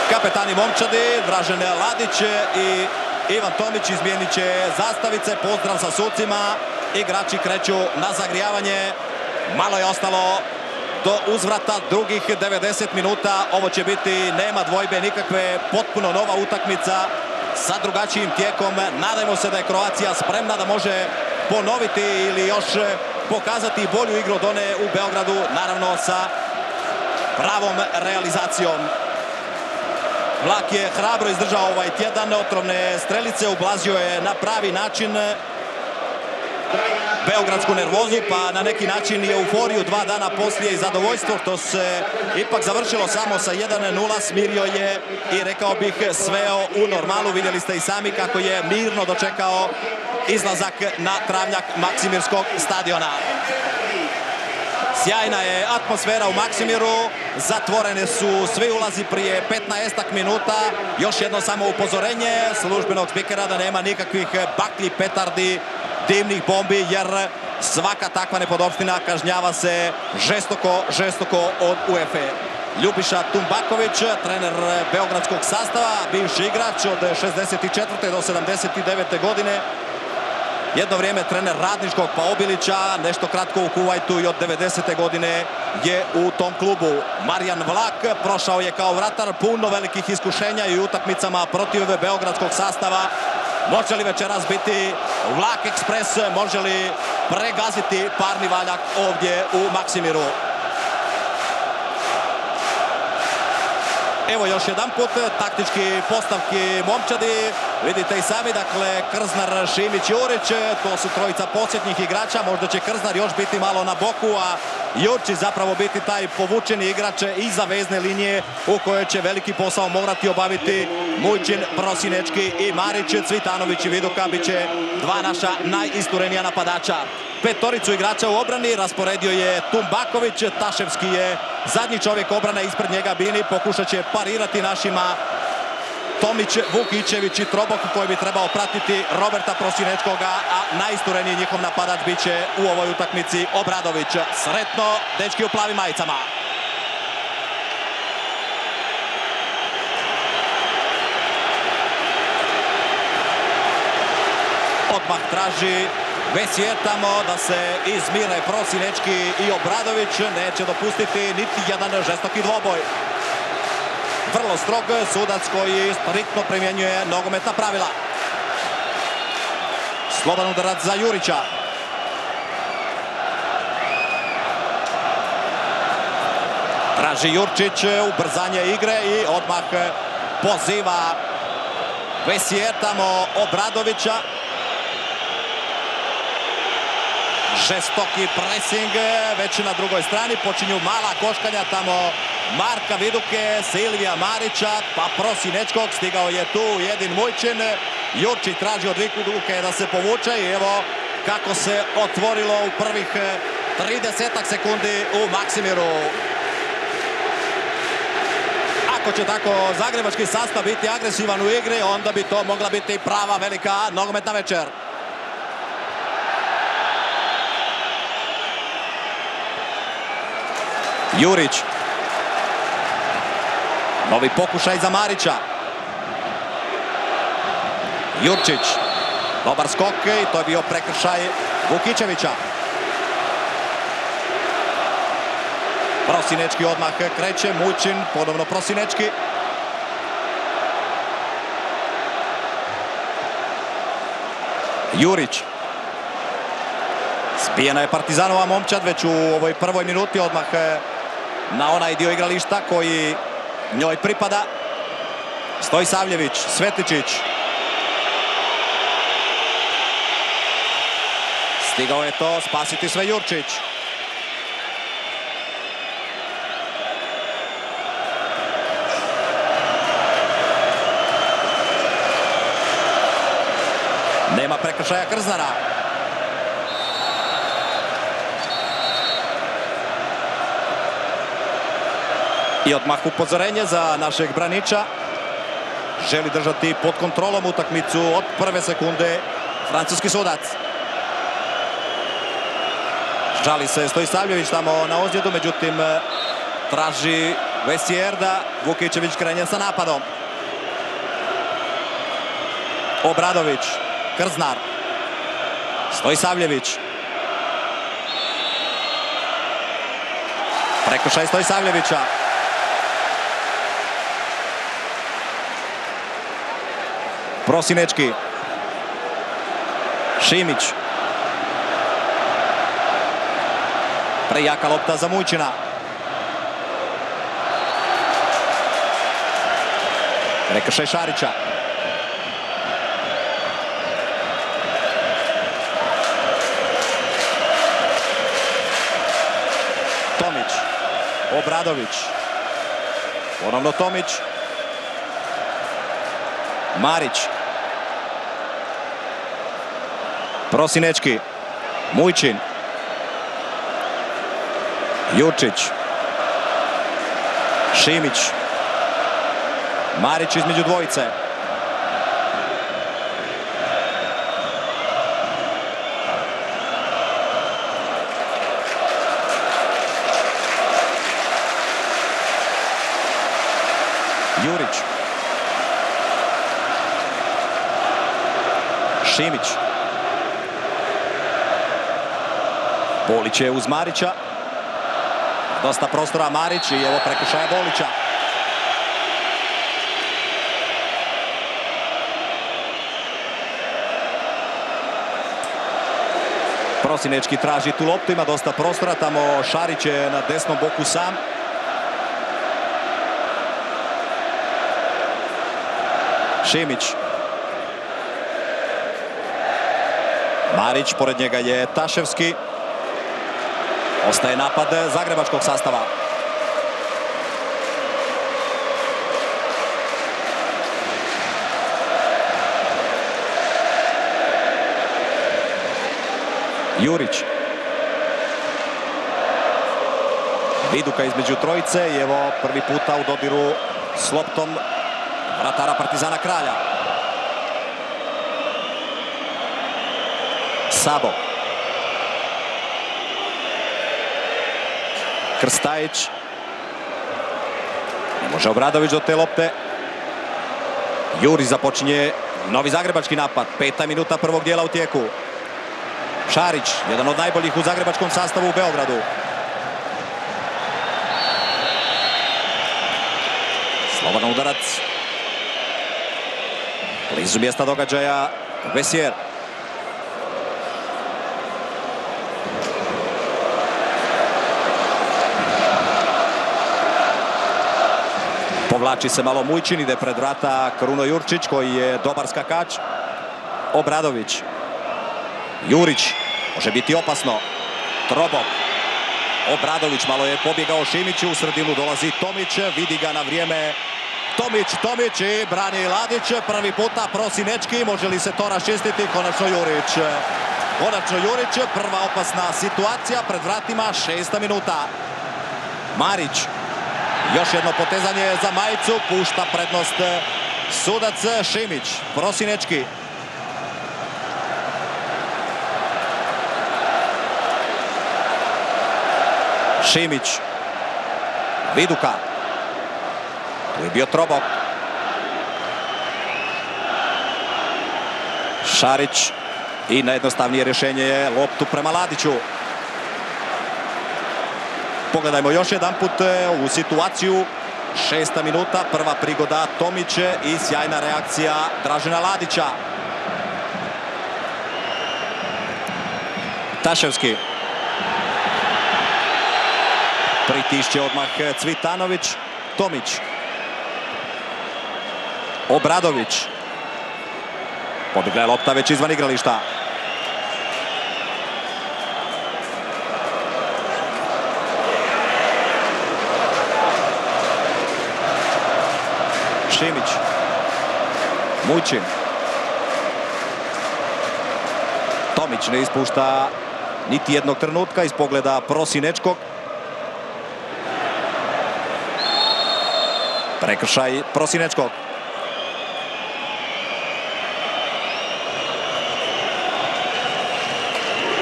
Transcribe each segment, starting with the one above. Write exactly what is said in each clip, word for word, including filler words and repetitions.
Kapetani momčadi, Dražen Ladić i Ivan Tomić izmijenit će zastavice. Pozdrav sa sucima. Igrači kreću na zagrijavanje. Malo je ostalo do uzvrata drugih devedeset minuta. Ovo će biti, nema dvojbe nikakve, potpuno nova utakmica sa drugačijim tijekom. Nadajmo se da je Kroacija spremna da može ponoviti ili još pokazati bolju igru od one u Beogradu, naravno sa pravom realizacijom. Vlak je hrabro izdržao ovaj tjedan, otrovne strelice, ublažio je na pravi način beogradsku nervozu, pa na neki način i euforiju dva dana poslije i zadovoljstvo što se ipak završilo samo sa jedan nula, smirio je i rekao bih sveo u normalu. Vidjeli ste i sami kako je mirno dočekao izlazak na travnjak Maksimirskog stadiona. Sjajna je atmosfera u Maksimiru, zatvorene su svi ulazi prije petnaestak minuta. Još jedno samo upozorenje službenog spikera da nema nikakvih baklji, petardi, dimnih bombi, jer svaka takva nepodopština kažnjava se žestoko, žestoko od UEFA. Ljubiša Tumbaković, trener beogradskog sastava, bivši igrač od šezdeset četvrte do sedamdeset devete godine. Jedno vrijeme trener Radničkog pa Obilića, nešto kratko u Kuvajtu i od devedesete godine je u tom klubu. Marijan Vlak prošao je kao vratar, puno velikih iskušenja i utakmicama protiv beogradskog sastava. Može li večeras biti Vlak Ekspres, može li pregaziti parni valjak ovdje u Maksimiru? Evo još jedan put taktički postavki momčadi. Vidite i sami, dakle, Krznar, Šimić, Jurić, to su trojica posljednjih igrača. Možda će Krznar još biti malo na boku, a Jurčić zapravo biti taj povučeni igrač iza vezne linije u kojoj će veliki posao morati obaviti Mujčin, Prosinečki i Marić. Cvitanović i Viduka bit će dva naša najisturenija napadača. Petoricu igrača u obrani rasporedio je Tumbaković, Taševski je zadnji čovjek obrane, ispred njega Bini, pokušat će parirati našima Tomić, Vukićević i Trobok koji bi trebao pratiti Roberta Prosinečkoga, a najistureniji njihov napadač bit će u ovoj utakmici Obradović. Sretno, dečki u plavim majicama. Odmah traži Vesije tamo da se izmire Prosinečki i Obradović. Neće dopustiti niti jedan žestoki dvoboj. Vrlo strog sudac koji striktno primjenjuje nogometna pravila. Slobodan udarac za Jurića. Traži Jurčić ubrzanje igre i odmah poziva Vesije tamo Obradovića. Žestoki pressing već na drugoj strani, počinju mala koškanja tamo Marka Viduke, Silvija Marića, pa Prosinečkog, stigao je tu jedin Mujčin. Jurčić traži od Viduke da se povuče i evo kako se otvorilo u prvih tridesetak sekundi u Maksimiru. Ako će tako zagrebački sastav biti agresivan u igri, onda bi to mogla biti prava velika nogometna večer. Jurić. Novi pokušaj za Marića. Jurčić. Dobar skok i to je bio prekršaj Vukićevića. Prosinečki odmah kreće. Mujčin, ponovno Prosinečki. Jurić. Zbijena je Partizanova momčad već u ovoj prvoj minuti, odmah na onaj dio igrališta koji njoj pripada. Stojsavljević, Svetičić. Stigao je to spasiti sve Jurčić. Nema prekršaja Krznara. I odmah upozorenje za našeg braniča. Želi držati pod kontrolom utakmicu od prve sekunde francuski sudac. Žali se Stojsavljević tamo na ozljedu, međutim traži Vesierda, Vukićević krenje sa napadom. Obradović, Krznar, Stojsavljević. Prekršaj Stojsavljevića. Prosinečki. Šimić. Prejaka lopta za Mujčina. Prekršaj Šarića. Tomić. Obradović. Ponovno Tomić. Marić. Prosinečki. Mujčin. Jurčić. Šimić. Marić između dvojice. Jurić. Šimić. Bolić je uz Marića. Dosta prostora Marić i evo prekršaja Bolića. Prosinečki traži tu loptu, ima dosta prostora, tamo Šarić je na desnom boku sam. Šimić. Marić, pored njega je Taševski. Ostaje napad zagrebačkog sastava. Jurić. Viduka između trojice i evo prvi puta u dodiru s loptom vratara Partizana Kralja. Sabo. Krstajić. Ne može Obradović do te lopte. Juri započinje novi zagrebački napad. Peta minuta prvog dijela u tijeku. Šarić, jedan od najboljih u zagrebačkom sastavu u Beogradu. Slobodan udarac. Blizu mjesta događaja Vesier. Povlači se malo Mujčin, ide pred vrata Kruno Jurčić koji je dobar skakač. Obradović. Jurić. Može biti opasno. Trobok. Obradović malo je pobjegao Šimiću. U sredinu dolazi Tomić. Vidi ga na vrijeme. Tomić, Tomić i brani Ladić. Prvi puta Prosinečki. Može li se to raščistiti? Konačno Jurić. Konačno Jurić. Prva opasna situacija pred vratima. Šesta minuta. Marić. Još jedno potezanje za majicu. Pušta prednost sudac Šimić. Prosinečki. Šimić. Viduka. Tu je bio Trobok. Šarić. I najjednostavnije rješenje je loptu prema Ladiću. Pogledajmo još jedan put ovu situaciju. Šesta minuta, prva prigoda Tomić i sjajna reakcija Dražena Ladića. Taševski. Pritišće odmah Cvitanović. Tomić. Obradović. Pobjegla je lopta već izvan igrališta. Šimić. Mujčin. Tomić ne ispušta niti jednog trenutka iz pogleda Prosinečkog. Prekršaj Prosinečkog.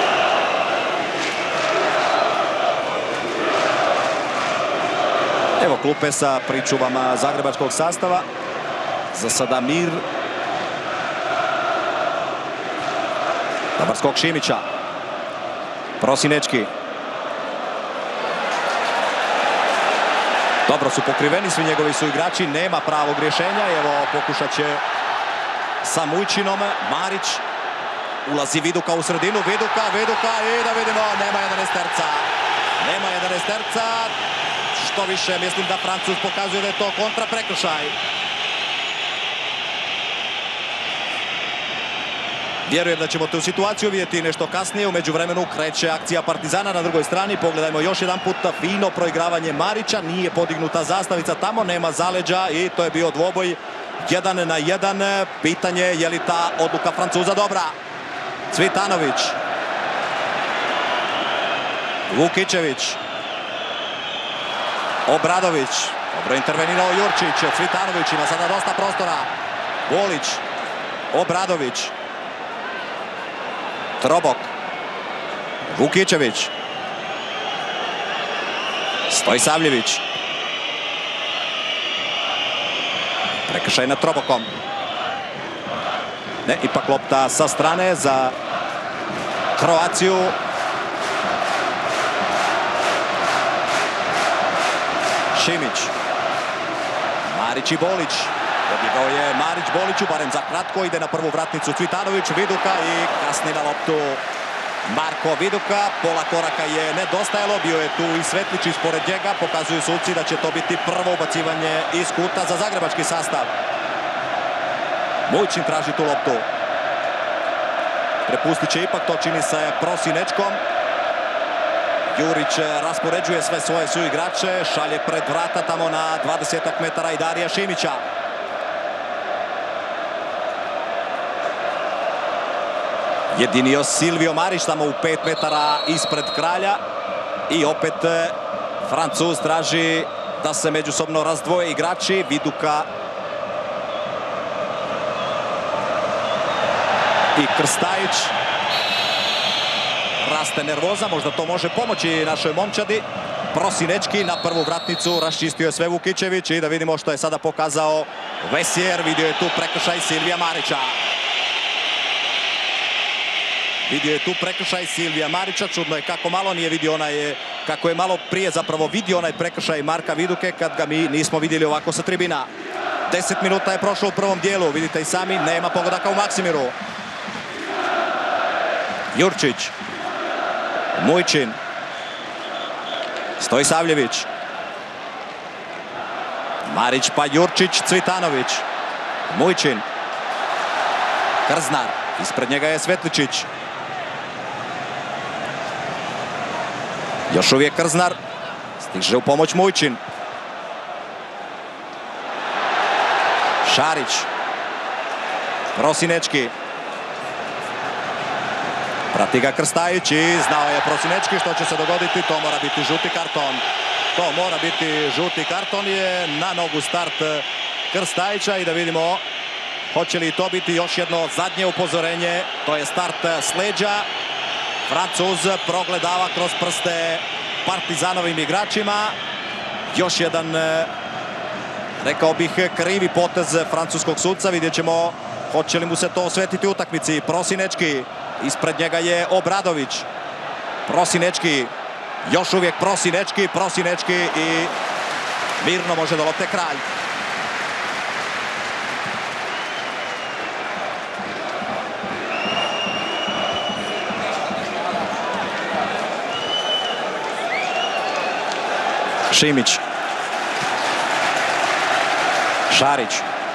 Evo Evo klupe sa pričuvama zagrebačkog sastava. Za sada mir. Dobar skok Šimića. Prosinečki. Dobro su pokriveni, svi njegovi su igrači, nema pravog rješenja. Evo pokušat će sa Mujčinom. Marić. Ulazi Viduka u sredinu. Viduka, Viduka i da vidimo, nema jedanaesterca. Nema jedanaesterca. Što više, mislim da Francuz pokazuje da je to kontra prekršaj. Vjerujem da ćemo tu situaciju vidjeti nešto kasnije. U međuvremenu kreće akcija Partizana na drugoj strani. Pogledajmo još jedan puta fino proigravanje Marića. Nije podignuta zastavica tamo, nema zaleđa i to je bio dvoboj jedan na jedan. Pitanje je li ta odluka Francuza dobra. Cvitanović. Vukićević. Obradović. Dobro intervenirao Jurčić. Cvitanović ima sada dosta prostora. Bolić. Obradović. Trobok. Vukićević. Stojsavljević. Prekršaj nad Trobokom. Ne, ipak lopta sa strane za Kroaciju. Šimić. Marić i Bolić. Pobjegao je Marić Boliću, barem za kratko. Ide na prvu vratnicu Cvitanović, Viduka i kasni na loptu Marko Viduka. Pola koraka je nedostajalo, bio je tu i Svetlić ispored njega. Pokazuju suci da će to biti prvo ubacivanje iz kuta za zagrebački sastav. Mujčin traži tu loptu. Prepustit će ipak, to čini se Prosinečkom. Jurić raspoređuje sve svoje suigrače, šalje pred vrata tamo na dvadesetak metara i Darija Šimića. Jedinio Silvio Marić tamo u pet metara ispred Kralja. I opet Francuz traži da se međusobno razdvoje igrači. Viduka i Krstajić. Raste nervoza, možda to može pomoći našoj momčadi. Prosinečki na prvu vratnicu, raščistio je sve Vukićević i da vidimo što je sada pokazao Vesijer. Vidio je tu prekršaj Silvija Marića. Vidio je tu prekršaj Silvija Marića. Čudno je kako malo nije vidio onaj, kako je malo prije zapravo vidio onaj prekršaj Marka Viduke kad ga mi nismo vidjeli ovako sa tribina. Deset minuta je prošlo u prvom dijelu, vidite i sami, nema pogodaka u Maksimiru. Jurčić. Mujčin. Stojsavljević. Marić pa Jurčić, Cvitanović. Mujčin. Krznar. Ispred njega je Svetličić. Još uvijek Krznar. Stiže u pomoć Mujčin. Šarić. Prosinečki. Prati ga Krstajić i znao je Prosinečki što će se dogoditi. To mora biti žuti karton. To mora biti žuti karton. Je na nogu start Krstajića i da vidimo hoće li to biti još jedno zadnje upozorenje. To je start s leđa. Francuz progledava kroz prste Partizanovim igračima. Još jedan, rekao bih, krivi potez francuskog sudca. Vidjet ćemo hoće li mu se to osvetiti u utakmici. Prosinečki. Ispred njega je Obradović. Prosinečki. Još uvijek Prosinečki. Prosinečki i mirno može da lopte Kralj. Šimić. Šarić.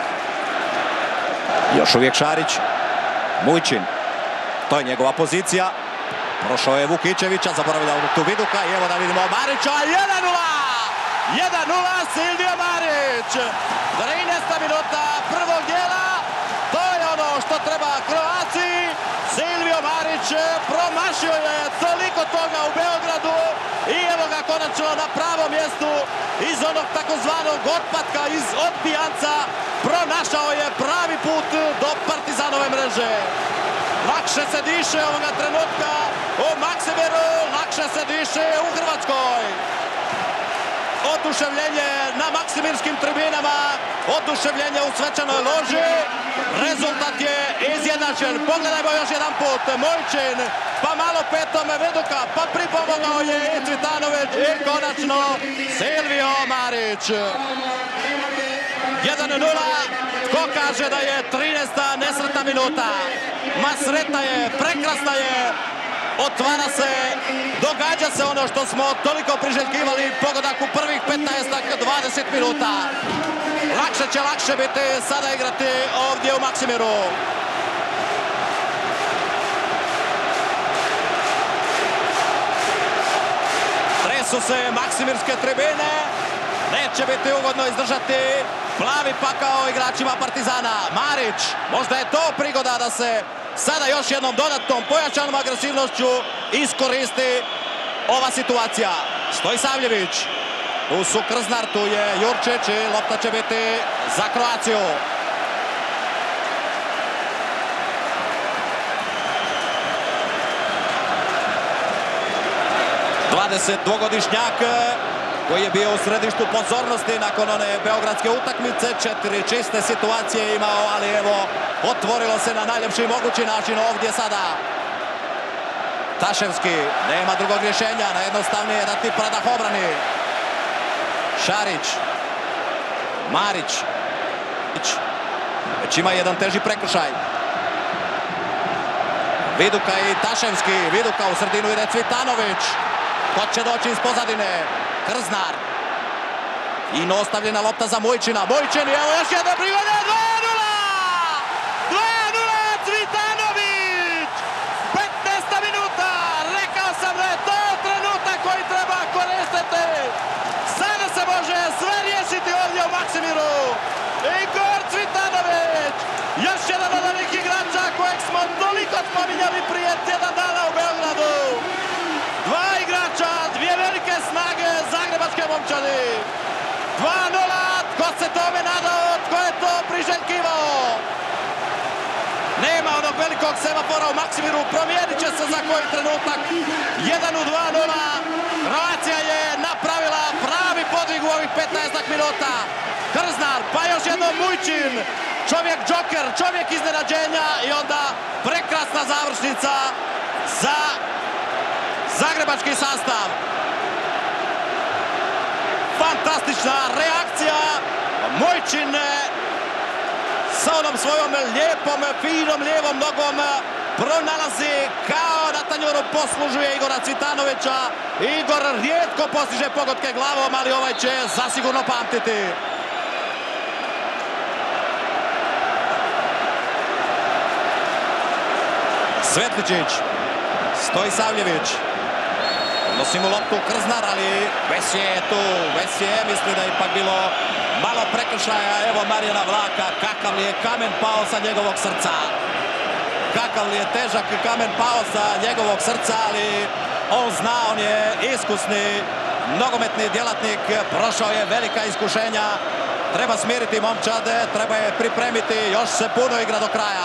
Još uvijek Šarić. Mujčin. To je njegova pozicija. Prošao je Vukićevića, zaboravila tu Viduka i evo da vidimo Marića. jedan nula! jedan nula Silvio Marić. trinaesta minuta prvog dijela. To je ono što treba Kroaciji. Silvio Marić promašio je toliko toga u Beogradu i evo ga konačno na pravom mjestu iz onog takozvanog otpatka, iz odbijanca. Pronašao je pravi put do Partizanove mreže. Lakše se diše ovoga trenutka u Maksimiru, lakše se diše u Hrvatskoj. oduševljenje na Maksimirskim tribinama, oduševljenje u svečanoj loži. Rezultat je izjednačen. Pogledajmo još jedan put. Mojčin, pa malo petom Viduka, pa pripomogao je i Cvitanović i konačno Silvio Marić. jedan nula. Ko kaže da je trinaesta nesretna minuta? Ma sretna je, prekrasna je. Otvara se, događa se ono što smo toliko priželjkivali, pogodak u prvih petnaestak dvadeset minuta. Lakše će lakše biti sada igrati ovdje u Maksimiru. Tresu se Maksimirske tribine, neće biti ugodno izdržati plavi pakao igračima Partizana. Marić, možda je to prigoda da se sada još jednom dodatnom pojačanom agresivnošću iskoristi ova situacija. Stojsavljević, tu su Krznar, tu je Jurčić i lopta će biti za Kroaciju. dvadesetdvogodišnjak koji je bio u središtu pozornosti nakon one beogradske utakmice. Četiri čiste situacije imao, ali evo, otvorilo se na najljepši mogući način ovdje sada. Taševski, nema drugog rješenja, najjednostavnije da ti predah obrani. Šarić, Marić, već ima jedan teži prekršaj. Viduka i Taševski, Viduka u sredinu ide Cvitanović. Ko će doći iz pozadine? Krznar. I ostavljena lopta za Mojčina. Mojčin, evo još jedna prigoda. dva nula! dva nula Cvitanović! petnaesta minuta. Rekao sam da je to trenutak koji treba koristiti. Sada se može sve riješiti ovdje u Maksimiru. Igor Cvitanović. Još jedan od onih igrača kojeg smo toliko spominjali prije tjedan dana u Beogradu. Dva igrača, dvije velike snage zagrebačke momčadi. dva nula, tko se tome nadao, tko je to priželjkivao? Nema onog velikog semafora u Maksimiru, promijenit će se za koji trenutak. jedan u dva nula, Kroacija je napravila pravi podvig u ovih petnaestak minuta. Krznar, pa još jednom Mujčin, čovjek džoker, čovjek iznenađenja i onda prekrasna završnica za zagrebački sastav. Fantastična reakcija. Mojčin sa onom svojom lijepom, finom lijevom nogom pronalazi kao na tanjuru poslužuje Igora Cvitanovića. Igor rijetko postiže pogodke glavom, ali ovaj će zasigurno pamtiti. Svetličić, Stojsavljević. Nosi mu loptu Krznar, ali Vesje je tu. Vesje misli da je ipak bilo malo prekršaja. Evo Marijana Vlaka, kakav li je kamen pao sa njegovog srca. Kakav li je težak kamen pao sa njegovog srca, ali on zna, on je iskusni nogometni djelatnik. Prošao je velika iskušenja. Treba smiriti momčade, treba je pripremiti. Još se puno igra do kraja.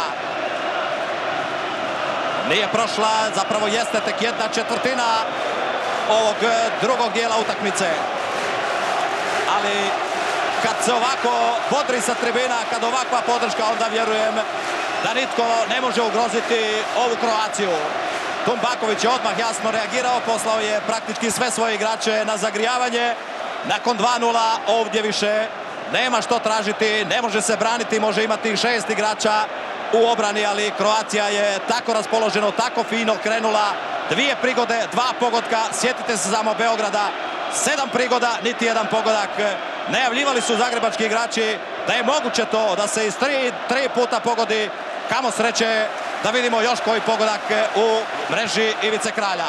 Nije prošla, zapravo jeste tek jedna četvrtina ovog drugog dijela utakmice. Ali kad se ovako bodri sa tribina, kad ovakva podrška, onda vjerujem da nitko ne može ugroziti ovu Kroaciju. Tumbaković je odmah jasno reagirao, poslao je praktički sve svoje igrače na zagrijavanje. Nakon dva nula ovdje više nema što tražiti, ne može se braniti, može imati šest igrača u obrani, ali Kroacija je tako raspoloženo, tako fino krenula. Dvije prigode, dva pogotka, sjetite se samo Beograda, sedam prigoda, niti jedan pogodak. Najavljivali su zagrebački igrači da je moguće to, da se iz tri, tri puta pogodi. Kamo sreće da vidimo još koji pogodak u mreži Ivice Kralja.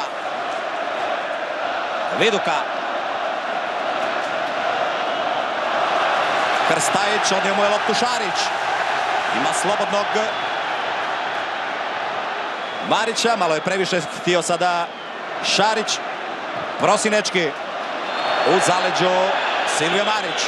Viduka. Krstajić, odnio mu je loptu Šarić. Ima slobodnog Marića, malo je previše htio sada Šarić. Prosinečki u zaleđu Silvio Marić.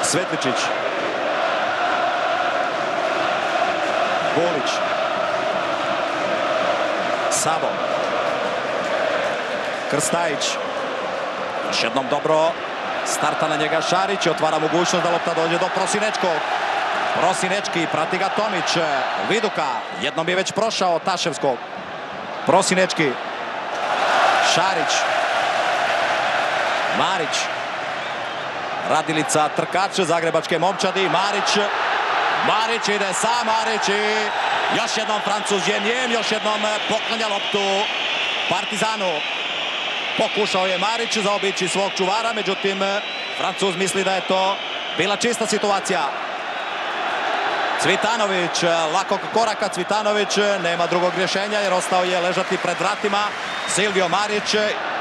Svetličić. Bolić. Sabo. Krstajić. Još jednom dobro starta na njega Šarić i otvara mogućnost da lopta dođe do Prosinečkog. Prosinečki, prati ga Tomić. Viduka, jednom je već prošao Taševskog. Prosinečki. Šarić. Marić. Radilica, trkač zagrebačke momčadi. Marić. Marić ide sam, Marić i još jednom Francuz je njem, još jednom poklanja loptu Partizanu. Pokušao je Marić zaobići svog čuvara, međutim Francuz misli da je to bila čista situacija. Cvitanović, lakog koraka Cvitanović, nema drugog rješenja jer ostao je ležati pred vratima. Silvio Marić.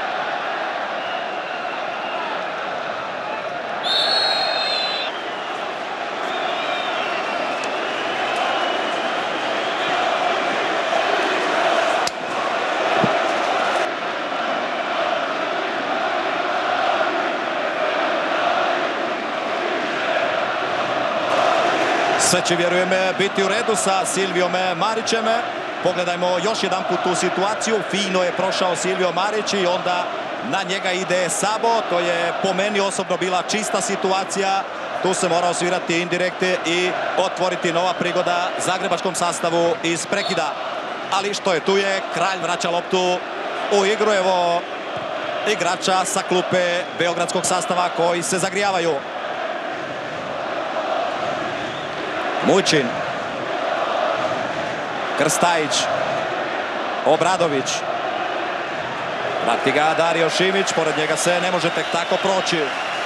Sve će, vjerujem, biti u redu sa Silvijom Marićem. Pogledajmo još jedan put tu situaciju. Fino je prošao Silvio Marić i onda na njega ide Sabo. To je po meni osobno bila čista situacija. Tu se mora osvirati indirekte i otvoriti nova prigoda zagrebačkom sastavu iz prekida. Ali što je tu je, Kralj vraća loptu u igru. Evo igrača sa klupe beogradskog sastava koji se zagrijavaju. Mujčin. Krstajić. Obradović. Prati ga Dario Šimić. Pored njega se ne može tek tako proći.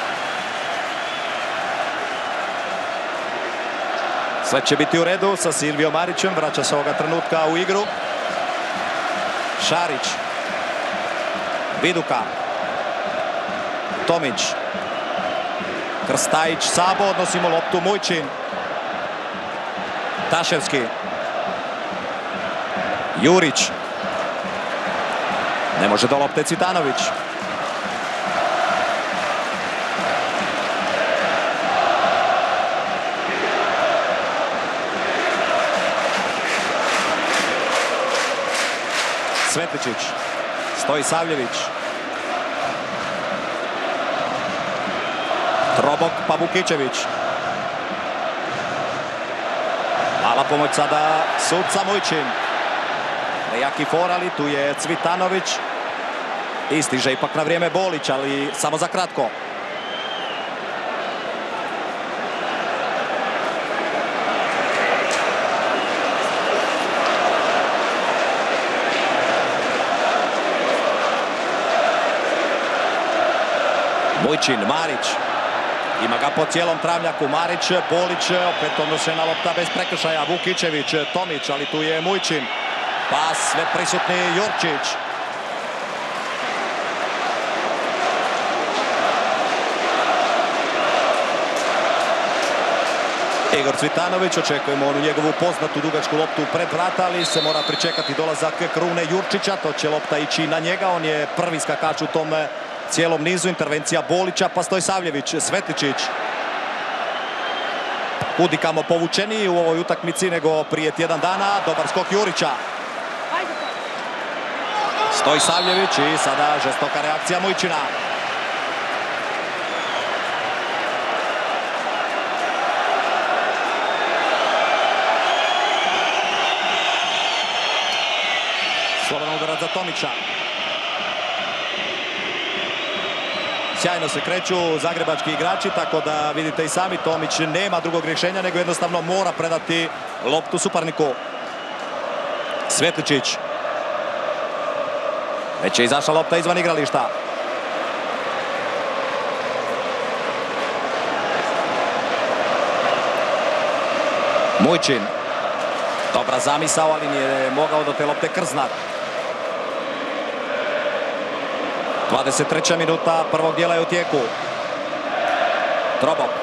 Sve će biti u redu sa Silvio Marićem. Vraća se ovoga trenutka u igru. Šarić. Viduka. Tomić. Krstajić. Sabo. Odnosimo loptu Mujčin. Taševski. Jurić. Ne može do lopte Cvitanović. Svetličić. Stoji Savljević. Trobok pa Vukičević. Mala pomoć sada sudca Mujčin. Nejaki for, ali tu je Cvitanović. I stiže ipak na vrijeme Bolić, ali samo za kratko. Mujčin, Marić. Ima ga po cijelom travnjaku. Marić, Bolić, opet odnošena lopta bez prekršaja. Vukičević, Tomić, ali tu je Mujčin. Pa sve prisutni Jurčić. Igor Cvitanović, očekujemo onu njegovu poznatu dugačku loptu pred vrata, ali se mora pričekati dolazak Krune Jurčića. To će lopta ići na njega, on je prvi skakač u tom cijelom nizu. Intervencija Bolića, pa stoji Savljević. Svetličić. Kudikamo povučeniji u ovoj utakmici nego prije tjedan dana. Dobar skok Jurića. Stoji Savljević i sada žestoka reakcija Mujčina. Slobodan udarac za Tomića. Sjajno se kreću zagrebački igrači, tako da vidite i sami, Tomić nema drugog rješenja nego jednostavno mora predati loptu suparniku. Svetličić. Već je izašla lopta izvan igrališta. Mujčin. Dobra zamisao, ali nije mogao do te lopte Krznar. dvadeset treća minuta prvog dijela je u tijeku. Trobok.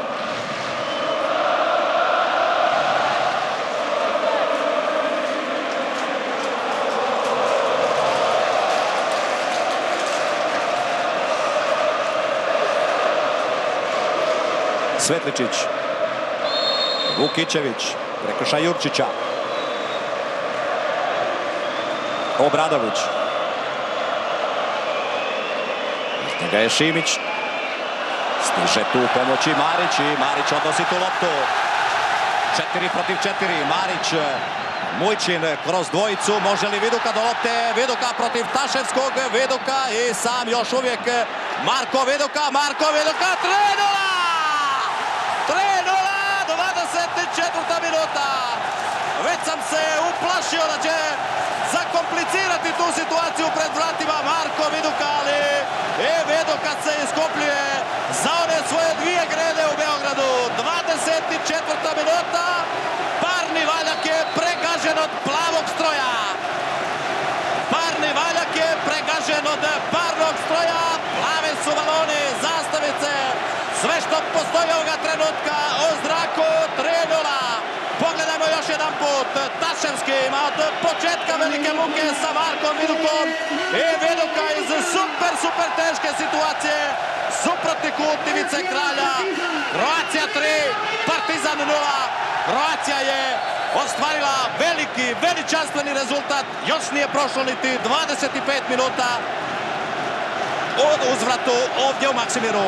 Svetličić. Vukićević. Prekršaj Jurčića. Obradović. Iz njega je Šimić. Stiže tu pomoći Marić i Marić odnosi tu loptu. četiri protiv četiri. Marić, Mujčin kroz dvojicu. Može li Viduka do lopte? Viduka protiv Taševskog. Viduka i sam još uvijek Marko Viduka. Marko Viduka. tri nula! tri nula! dvadeset četvrta minuta. Već sam se uplašio da će zakomplicirati tu situaciju pred vratima Marko Viduka, ali i Viduka se iskopljuje za one svoje dvije grede u Beogradu. dvadeset četvrta minuta. Parni Valjak je pregažen od plavog stroja. Parni Valjak je pregažen od parnog stroja. Plave su baloni, zastavice. Sve što postoji ovoga trenutka o zraku. tri nula. Pogledajmo još jedan put. Taševski ima od početka velike muke sa Markom Vidukom. I Viduka iz super, super teške situacije. Suprotni kut Ivice Kralja. Kroacija tri, Partizan nula. Kroacija je ostvarila veliki, veličanstveni rezultat. Još nije prošlo niti dvadeset pet minuta od uzvratu ovdje u Maksimiru.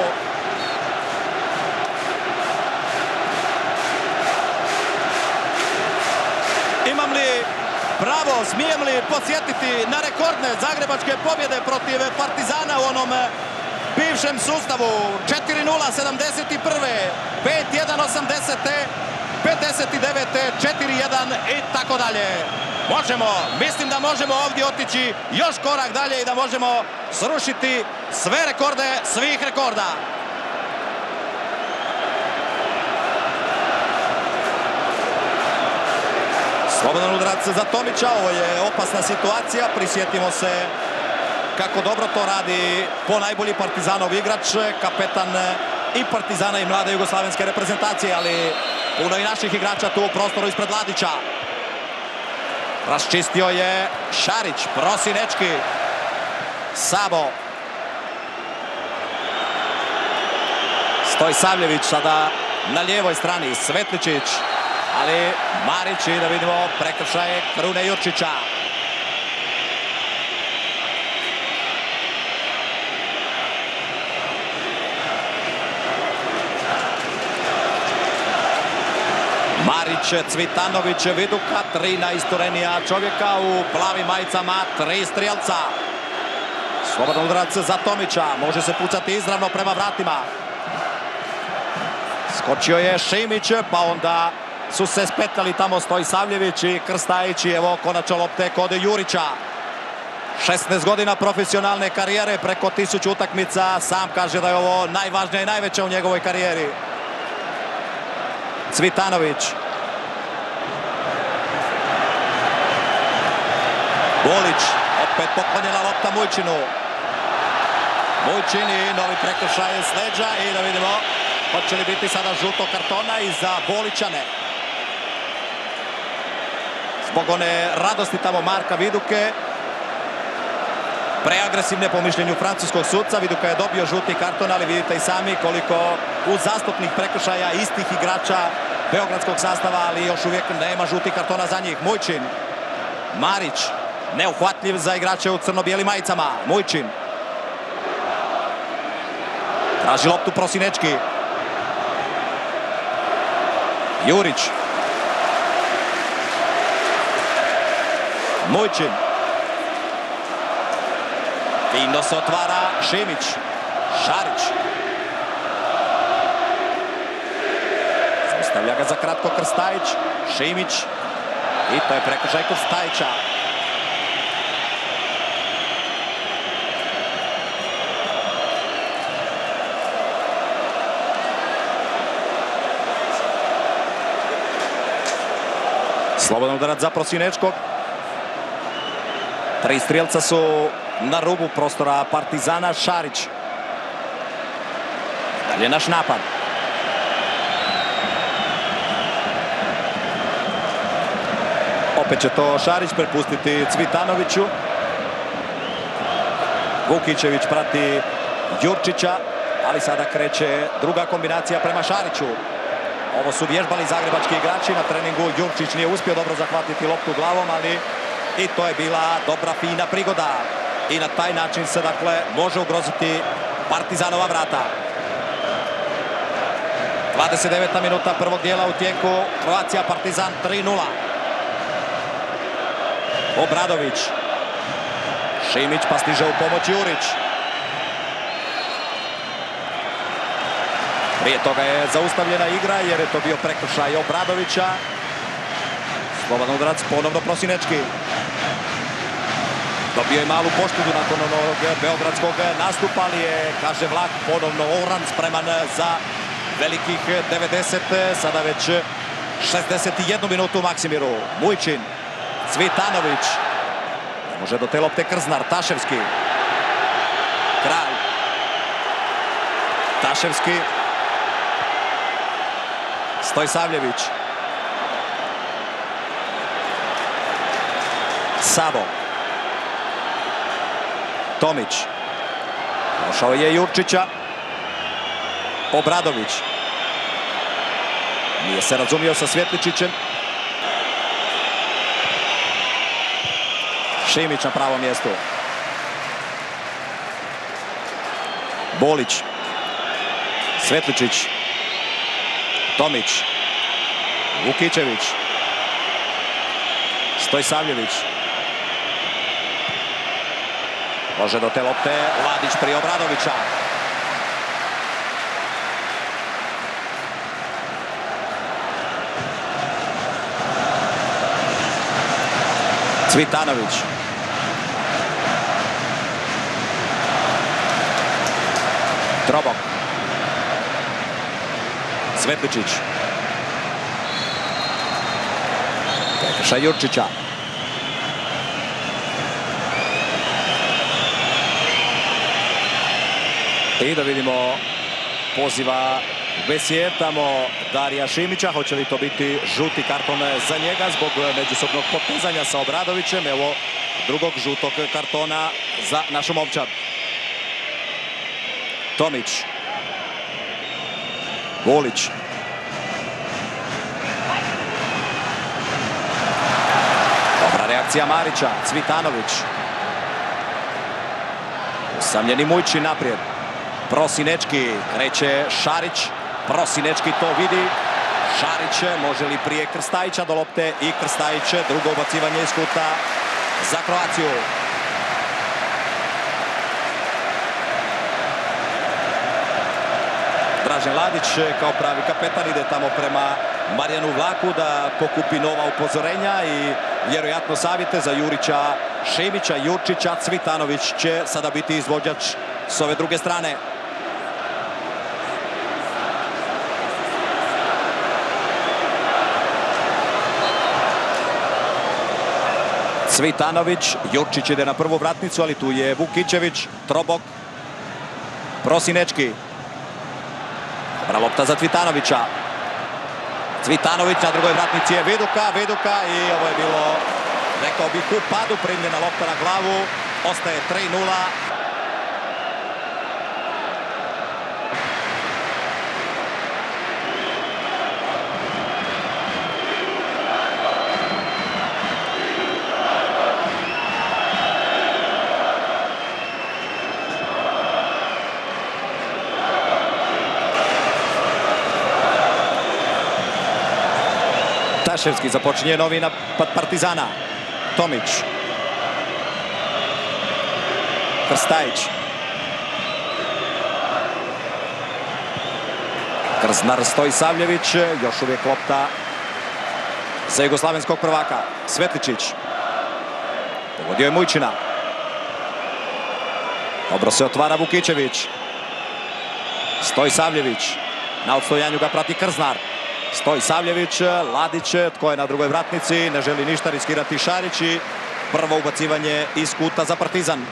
Imam li pravo, smijem li podsjetiti na rekordne zagrebačke pobjede protiv Partizana u onom bivšem sustavu? četiri nula sedamdeset prve, pet jedan osamdesete, pedeset devete, četiri jedan i tako dalje. Možemo, mislim da možemo ovdje otići još korak dalje i da možemo srušiti sve rekorde svih rekorda. Slobodan udarac za Tomića, ovo je opasna situacija, prisjetimo se kako dobro to radi po najbolji Partizanov igrač, kapetan i Partizana i mlade jugoslavenske reprezentacije, ali puno i naših igrača tu u prostoru ispred Ladića. Raščistio je Šarić, Prosinečki, Sabo. Stojsavljević sada na lijevoj strani, Svetličić. Ali Marić i da vidimo prekršaj Krune Jurčića. Marić, Cvitanović, Viduka, tri najisturenija čovjeka u plavim majicama, tri strijelca. Slobodan udarac za Tomića, može se pucati izravno prema vratima. Skočio je Šimić, pa onda su se spetali tamo Stojsavljević i Krstajić i evo konačno lopte kod Jurića. šesnaest godina profesionalne karijere, preko tisuću utakmica, sam kaže da je ovo najvažnija i najveća u njegovoj karijeri. Cvitanović. Bolić, opet poklonjena lopta Mujčinu. Mujčin i novi prekršaj s leđa i da vidimo hoće li biti sada žuto kartona i za Bolića ne. Zbog one radosti tamo Marka Viduke, preagresivne po mišljenju francuskog sudca, Viduka je dobio žuti karton, ali vidite i sami koliko uzastopnih prekršaja istih igrača beogradskog sastava, ali još uvijek nema žutih kartona za njih. Mujčin, Marić, neuhvatljiv za igrače u crno-bijelim majicama. Mujčin traži loptu Prosinečki. Jurić. Mujčin. Fino se otvara Šimić. Šarić. Zaustavlja ga za kratko Krstajić. Šimić. I to je prekršaj Krstajića. Slobodan udarac za Prosinečkog. Tri strijelca su na rubu prostora Partizana. Šarić. Dalje naš napad. Opet će to Šarić prepustiti Cvitanoviću. Vukićević prati Jurčića. ali sada kreće druga kombinacija prema Šariću. Ovo su vježbali zagrebački igrači na treningu. Jurčić nije uspio dobro zahvatiti loptu glavom, ali i to je bila dobra, fina prigoda. I na taj način se, dakle, može ugroziti Partizanova vrata. dvadeset deveta minuta prvog dijela u tijeku. Croatia Partizan tri nula. Obradović. Šimić, pa stiže u pomoć Jurić. Prije toga je zaustavljena igra jer je to bio prekršaj Obradovića. Slobodan udarac, ponovno Prosinečki. Dobio je malu poštedu nakon onog beogradskog nastupa, ali je, kaže Vlak, ponovno oran, spreman za velikih devedeset, sada već šezdeset jednu minutu u Maksimiru. Mujčin, Cvitanović, ne može do te lopte Krznar, Taševski, Kralj, Taševski, Stojsavljević, Savo, Tomić, došao je Jurčića, Obradović, nije se razumio sa Svjetličićem, Šimić na pravom mjestu, Bolić, Svetličić, Tomić, Vukićević, Stojsavljević, može do te lopte, Ladić prije Obradovića. Cvitanović. Trobok. Svetličić. Prekršaj Jurčića. I da vidimo poziva Besije, tamo Darija Šimića. Hoće li to biti žuti karton za njega zbog međusobnog potezanja sa Obradovićem? Evo drugog žutog kartona za našu momčad. Tomić. Bolić. Dobra reakcija Marića. Cvitanović. Usamljeni Mujčin naprijed. Prosinečki, kreće Šarić, Prosinečki to vidi, Šarić može li prije Krstajića do lopte i Krstajić, drugo ubacivanje iz kuta za Kroaciju. Dražen Ladić kao pravi kapetan ide tamo prema Marijanu Vlaku da pokupi nova upozorenja i vjerojatno savjete za Jurića, Šimića, Jurčića. Cvitanović će sada biti izvođač s ove druge strane. Cvitanović, Jurčić ide na prvu vratnicu, ali tu je Vukićević, Trobok, Prosinečki. Dobra lopta za Cvitanovića. Cvitanović na drugoj vratnici je Viduka, Viduka i ovo je bilo, rekao bih, u padu, primljena lopta na glavu, ostaje tri nula. Taševski započinje novi napad Partizana. Tomić. Krstajić. Krznar, Stojsavljević. Još uvijek lopta za jugoslavenskog prvaka. Svetličić. Pogodio je Mujčina. Dobro se otvara Vukićević. Stojsavljević. Na odstojanju ga prati Krznar. Stojsavljević, Ladić, tko je na drugoj vratnici, ne želi ništa riskirati Šarić i prvo ubacivanje iz kuta za Partizan.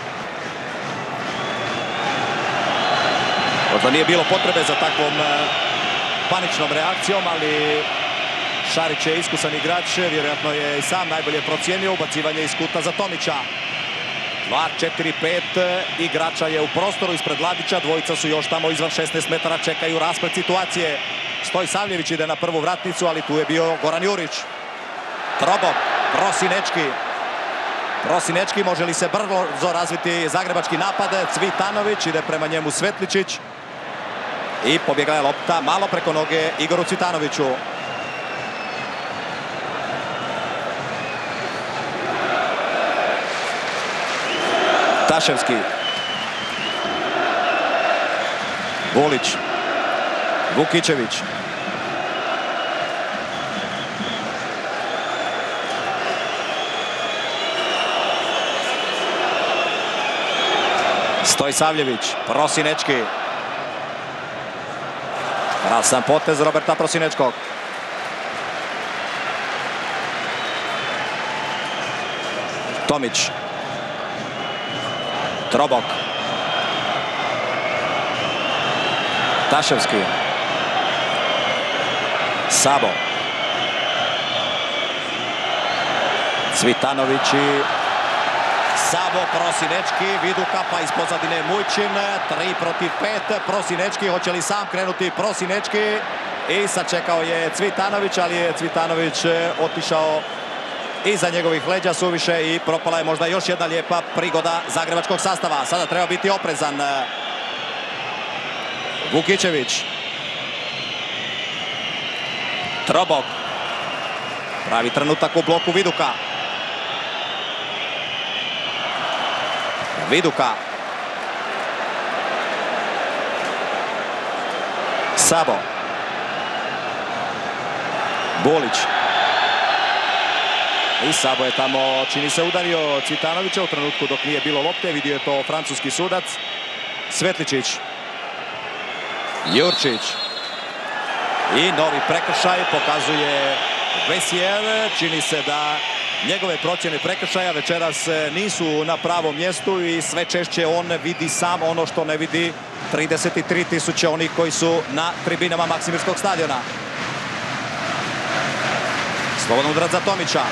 Možda nije bilo potrebe za takvom paničnom reakcijom, ali Šarić je iskusan igrač, vjerojatno je i sam najbolje procijenio ubacivanje iz kuta za Tomića. dva, četiri, pet igrača je u prostoru ispred Ladića, dvojica su još tamo izvan šesnaest metara, čekaju rasplet situacije. Stojsavljević ide na prvu vratnicu, ali tu je bio Goran Jurić. Trobok, Prosinečki. Prosinečki, može li se brzo razviti zagrebački napad? Cvitanović, ide prema njemu Svetličić. I pobjegla je lopta malo preko noge Igoru Cvitanoviću. Taševski. Bulić. Vukićević. Stojsavljević, Prosinečki. Krasan potez Roberta Prosinečkog. Tomić. Trobok. Taševski. Sabo. Cvitanović i Sabo, Prosinečki, Viduka, pa iz pozadine Mujčin, tri protiv pet, Prosinečki, hoće li sam krenuti Prosinečki i sačekao je Cvitanović, ali je Cvitanović otišao iza njegovih leđa suviše i propala je možda još jedna lijepa prigoda zagrebačkog sastava. Sada treba biti oprezan. Vukićević. Trobok. Pravi trenutak u bloku Viduka. Viduka. Sabo. Bulić. I Sabo je tamo, čini se, udario Cvitanovića u trenutku dok nije bilo lopte. Vidio je to francuski sudac. Svetličić. Jurčić. I novi prekršaj pokazuje Vesier. Čini se da njegove procjene prekršaja večeras nisu na pravom mjestu i sve češće on vidi sam ono što ne vidi trideset tri tisuće onih koji su na tribinama Maksimirskog stadiona. Slobodan udarac za Tomića.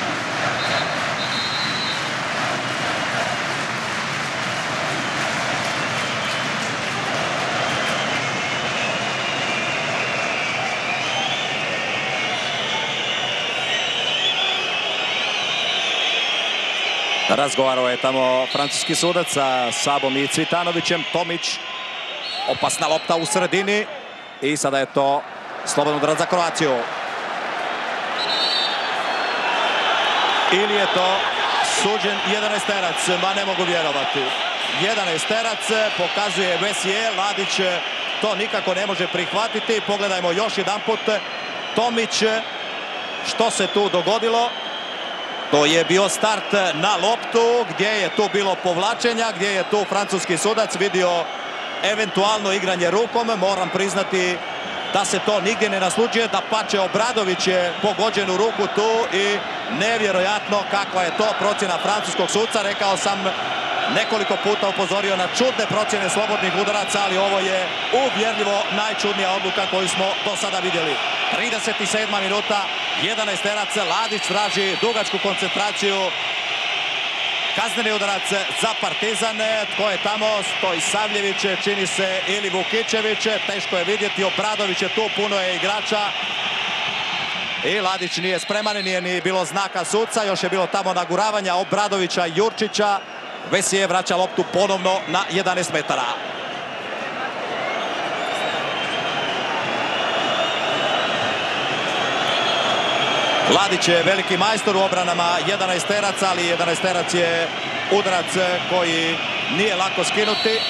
Razgovarao je tamo francuski sudac sa Sabom i Cvitanovićem. Tomić, opasna lopta u sredini i sada je to slobodan udarac za Kroaciju. Ili je to suđen jedanaesterac, ma ne mogu vjerovati. jedanaesterac pokazuje Vesier, Ladić to nikako ne može prihvatiti. Pogledajmo još jedan put. Tomić, što se tu dogodilo? To je bio start na loptu, gdje je tu bilo povlačenja, gdje je tu francuski sudac vidio eventualno igranje rukom. Moram priznati da se to nigdje ne nasluđuje, da pače Obradović je pogođen u ruku tu i nevjerojatno kakva je to procjena francuskog suca. Rekao sam, nekoliko puta upozorio na čudne procjene slobodnih udaraca, ali ovo je uvjerljivo najčudnija odluka koju smo do sada vidjeli. trideset sedma minuta, jedanaesterac, Ladić traži dugačku koncentraciju. Kazneni udarac za Partizan. Tko je tamo? Stojsavljević, čini se, ili Vukićević. Teško je vidjeti, Obradović je tu, puno je igrača. I Ladić nije spreman, nije ni bilo znaka suca. Još je bilo tamo naguravanja Obradovića i Jurčića. Vesier vraća loptu ponovno na jedanaest metara. Ladić je veliki majstor u obranama jedanaesterac, ali jedanaesterac je udarac koji nije lako skinuti.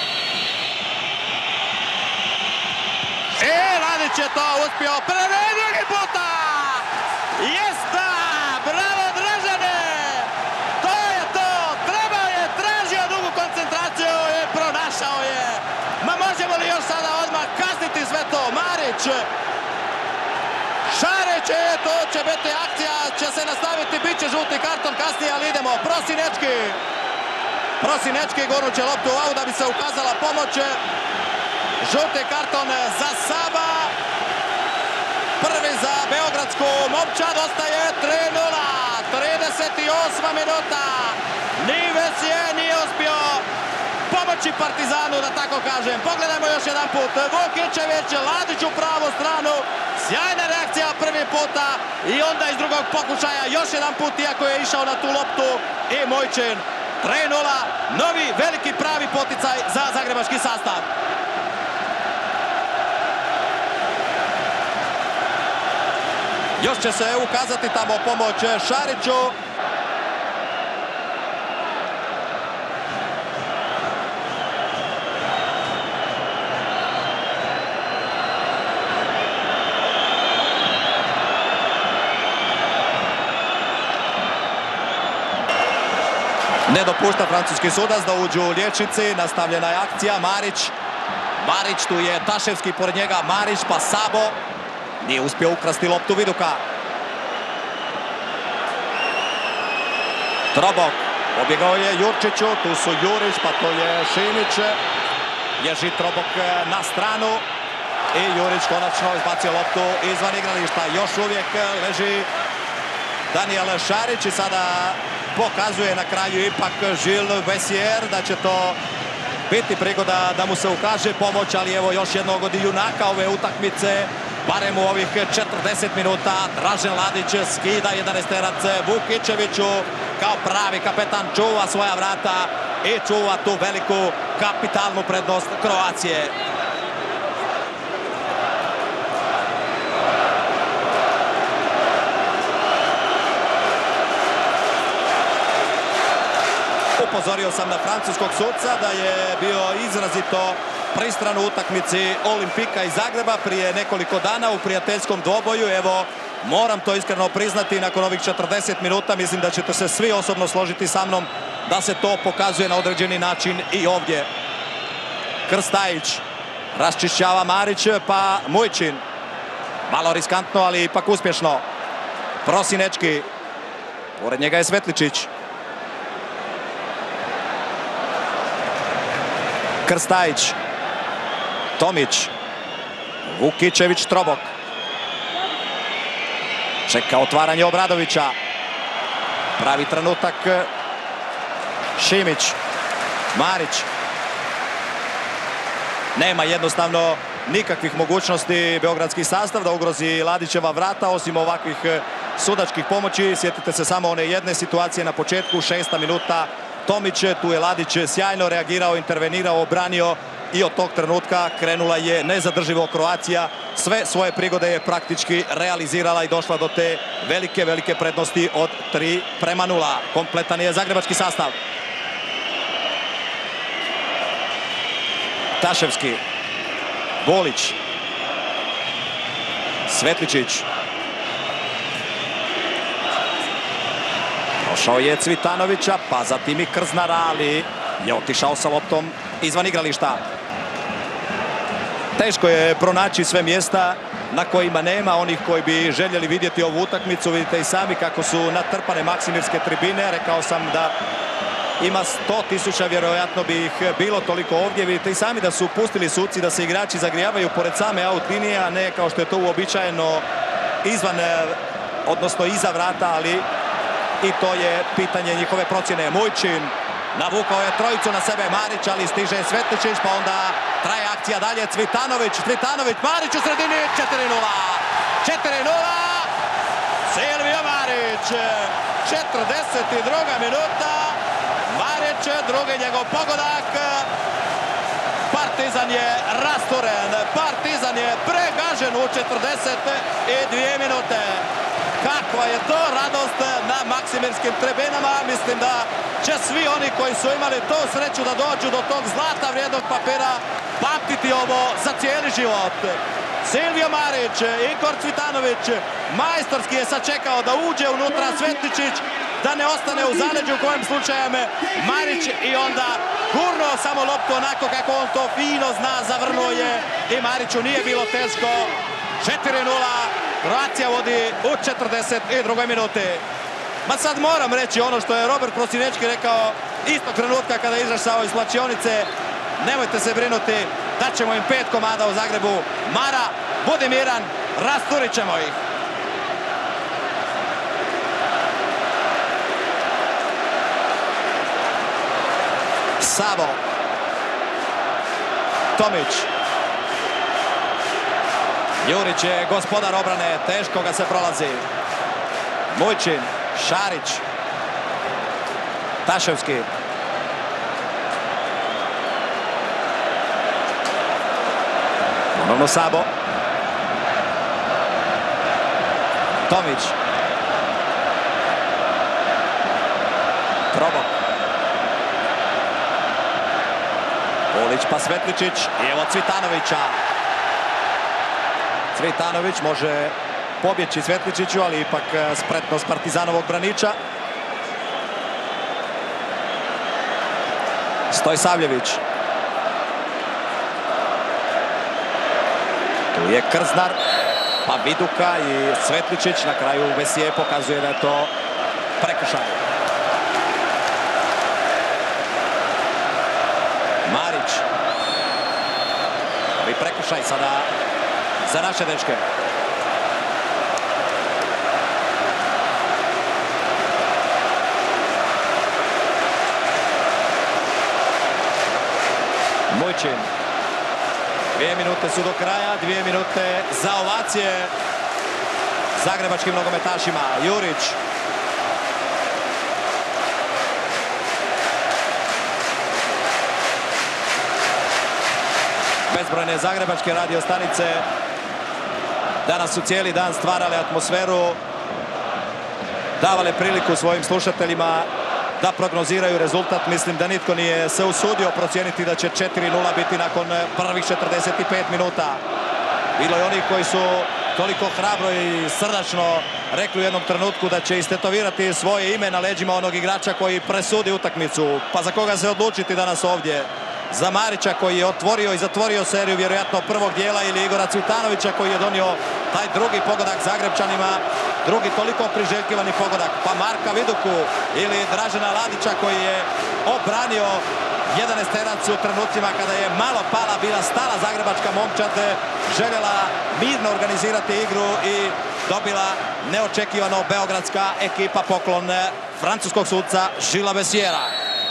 E, Ladić je to uspio prvi drugi puta! Jesta! Bravo, Dražane! To je to! Trebao je, tražio dugu koncentraciju i pronašao je. Ma možemo li još sada odmah kazniti sve to? Marić! Šarić, to će biti akcija, će se nastaviti, bit će žuti karton kasnije, ali idemo. Prosinečki. Prosinečki gurnuće loptu u aut da bi se ukazala pomoć. Žuti karton za Saba. Prvi za beogradsku momčad, ostaje tri nula. trideset četrdeset osma minuta. Ni Vesije nije uspio pomoći Partizanu, da tako kažem. Pogledajmo još jedan put. Vukićević, Ladić u pravu stranu. Sjajna reakcija prvi puta i onda iz drugog pokušaja još jedan put, iako je išao na tu loptu, i Mojčin. tri nula, novi veliki pravi poticaj za zagrebački sastav. Još će se ukazati tamo pomoć Šariću. Ne dopušta francuski sudac da uđu u liječnici. Nastavljena je akcija. Marić. Marić, tu je Taševski pored njega. Marić pa Sabo. Nije uspio ukrasti loptu Viduka. Trobok. Pobjegao je Jurčiću. Tu su Jurić, pa to je Šimić. Ježi Trobok na stranu. I Jurić konačno izbacio loptu izvan igrališta. Još uvijek leži Daniel Šarić i sada pokazuje na kraju ipak Gilles Vessier da će to biti prigoda da mu se ukaže pomoć, ali evo još jednog od junaka ove utakmice, barem u ovih četrdeset minuta. Dražen Ladić skida jedanaesterac Vukićeviću, kao pravi kapetan čuva svoja vrata i čuva tu veliku kapitalnu prednost Kroacije. Upozorio sam na francuskog sudca da je bio izrazito pristran u utakmici Olimpika iz Zagreba prije nekoliko dana u prijateljskom dvoboju. Evo, moram to iskreno priznati, nakon ovih četrdeset minuta mislim da ćete se svi osobno složiti sa mnom da se to pokazuje na određeni način i ovdje. Krstajić raščišćava Marić, pa Mujčin. Malo riskantno, ali ipak uspješno. Prosinečki. Pored njega je Svetličić. Krstajić. Tomić. Vukićević, Trobok. Čeka otvaranje Obradovića. Pravi trenutak Šimić. Marić. Nema jednostavno nikakvih mogućnosti beogradski sastav da ugrozi Ladićeva vrata, osim ovakvih sudačkih pomoći. Sjetite se samo one jedne situacije na početku, šesta minuta. Tomić, tu je Ladić sjajno reagirao, intervenirao, obranio i od tog trenutka krenula je nezadrživo Kroacija. Sve svoje prigode je praktički realizirala i došla do te velike, velike prednosti od tri prema nula. Kompletan je zagrebački sastav. Taševski. Bolić. Svetličić. Prošao je Cvitanovića, pa zatim i Krznara, ali je otišao sa loptom izvan igrališta. Teško je pronaći sve mjesta na kojima nema onih koji bi željeli vidjeti ovu utakmicu. Vidite i sami kako su natrpane maksimirske tribine. Rekao sam da ima sto tisuća, vjerojatno bi ih bilo toliko ovdje. Vidite i sami da su pustili suci da se igrači zagrijavaju pored same out linije, a ne kao što je to uobičajeno izvan, odnosno iza vrata, ali i to je pitanje njihove procjene. Mujčin navukao je trojicu na sebe, Marić, ali stiže Svetličić, pa onda traje akcija dalje. Cvitanović, Cvitanović, Marić u sredini, četiri nula. četiri nula. Silvio Marić, četrdeset druga minuta. Marić, drugi njegov pogodak. Partizan je rasturen, Partizan je pregažen u četrdeset dvije minute. Kakva je to radost na maksimirskim tribinama. Mislim da će svi oni koji su imali to sreću da dođu do tog zlata vrijednog papira pamtiti ovo za cijeli život. Silvio Marić, Igor Cvitanović majstorski je sačekao da uđe unutra Svetličić, da ne ostane u zaleđu u kojem slučajem Marić, i onda gurnuo samo loptu onako kako on to fino zna, zavrnuo je i Mariću nije bilo teško. četiri nula. Kroacija vodi u četrdeset drugoj minuti. Ma sad moram reći ono što je Robert Prosinečki rekao istog trenutka kada je izašao iz slačionice. Nemojte se brinuti, daćemo im pet komada u Zagrebu. Mara, budi miran, rasturit ćemo ih. Savo. Tomić. Jurić je gospodar obrane, teško ga se prolazi. Mujčin, Šarić. Taševski. Ponovno Sabo. Tomić. Probok. Polić pa Svetličić i evo Cvitanovića. Cvitanović može pobjeći Svetličiću, ali ipak spretnost Partizanovog braniča. Stojsavljević. Tu je Krznar, pa Viduka i Svetličić. Na kraju Vesije pokazuje da je to prekršaj. Marić. Ovi prekršaj sada za naše dečke. Mujčin. Dvije minute su do kraja, dvije minute za ovacije zagrebačkim nogometašima. Jurić. Bezbrojne zagrebačke radio stanice danas su cijeli dan stvarale atmosferu, davale priliku svojim slušateljima da prognoziraju rezultat. Mislim da nitko nije se usudio procijeniti da će četiri nula biti nakon prvih četrdeset pet minuta. Bilo je onih koji su toliko hrabro i srdačno rekli u jednom trenutku da će istetovirati svoje ime na leđima onog igrača koji presudi utakmicu. Pa za koga se odlučiti danas ovdje? Za Marića koji je otvorio i zatvorio seriju vjerojatno prvog dijela, ili Igora Cvitanovića koji je donio taj drugi pogodak Zagrebčanima, drugi toliko priželjkivani pogodak, pa Marka Viduku ili Dražena Ladića koji je obranio jedanaesterac u trenucima kada je malo pala bila stala zagrebačka momčad, željela mirno organizirati igru i dobila neočekivano beogradska ekipa poklon francuskog suca Gilesa Bessiera.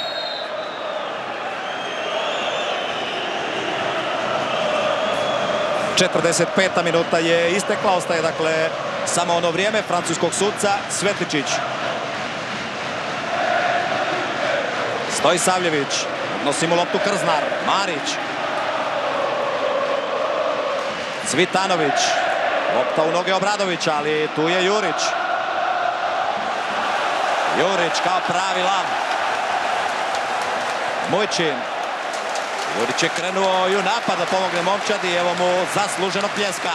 četrdeset peta minuta je istekla, ostaje dakle samo ono vrijeme francuskog suca. Svetličić. Stojsavljević. Odnosi mu loptu Krznar. Marić. Cvitanović. Lopta u noge Obradovića, ali tu je Jurić. Jurić kao pravi lav. Mujčin. Jurić je krenuo i u napad da pomogne momčadi i evo mu zasluženo pljeska.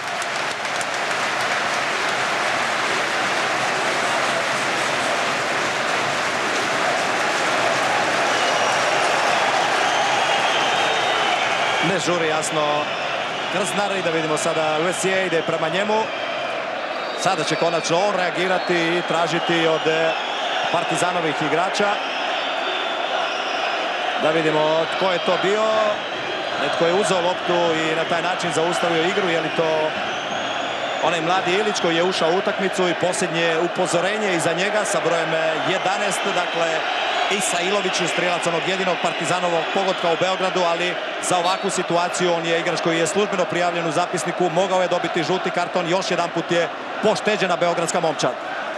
Ne žuri jasno Krznar i da vidimo sada Vesije ide prema njemu. Sada će konačno on reagirati i tražiti od Partizanovih igrača. Da vidimo tko je to bio. Netko je uzeo loptu i na taj način zaustavio igru. Je li to onaj mladi Ilić koji je ušao u utakmicu i posljednje upozorenje iza njega sa brojem jedanaest. Dakle, Isa Ilović, strijelac onog jedinog Partizanovog pogotka u Beogradu, ali za ovakvu situaciju on je igrač koji je službeno prijavljen u zapisniku. Mogao je dobiti žuti karton. Još jedan put je pošteđena beogradska momčad.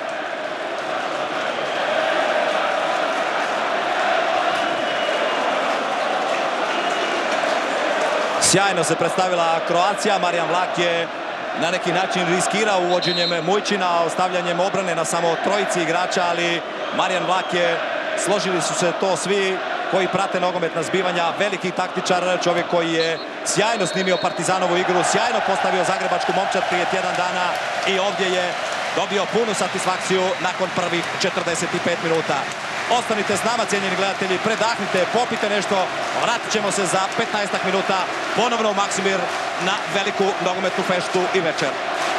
Sjajno se predstavila Kroacija. Marijan Vlak je na neki način riskirao uvođenjem Mujčina, ostavljanjem obrane na samo trojici igrača, ali Marijan Vlak je, složili su se to svi koji prate nogometna zbivanja, veliki taktičar, čovjek koji je sjajno snimio Partizanovu igru, sjajno postavio zagrebačku momčad prije tjedan dana i ovdje je dobio punu satisfakciju nakon prvih četrdeset pet minuta. Ostanite s nama, cijenjeni gledatelji, predahnite, popite nešto, vratit ćemo se za petnaestak minuta ponovno u Maksimir na veliku nogometnu feštu i večer.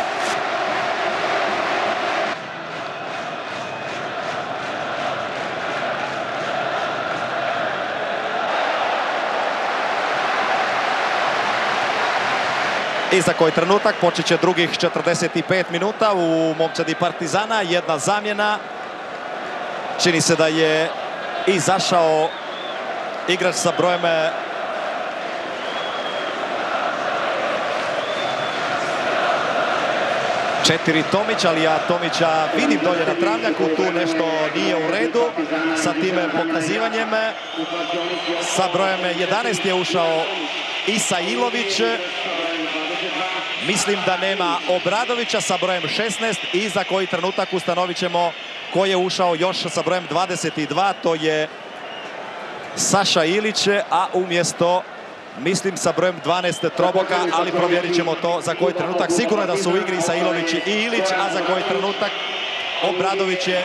I za koji trenutak počet će drugih četrdeset pet minuta u momčadi Partizana. Jedna zamjena. Čini se da je izašao igrač sa brojem četiri Tomić, ali ja Tomića vidim dolje na travnjaku, tu nešto nije u redu sa tim pokazivanjem. Sa brojem jedanaest je ušao Isailović. Mislim da nema Obradovića sa brojem šesnaest i za koji trenutak ustanovit ćemo ko je ušao još sa brojem dvadeset dva, to je Saša Ilić, a umjesto, mislim, sa brojem dvanaest Troboka, ali provjerit ćemo to za koji trenutak. Sigurno je da su u igri Isailović i Ilić, a za koji trenutak Obradović je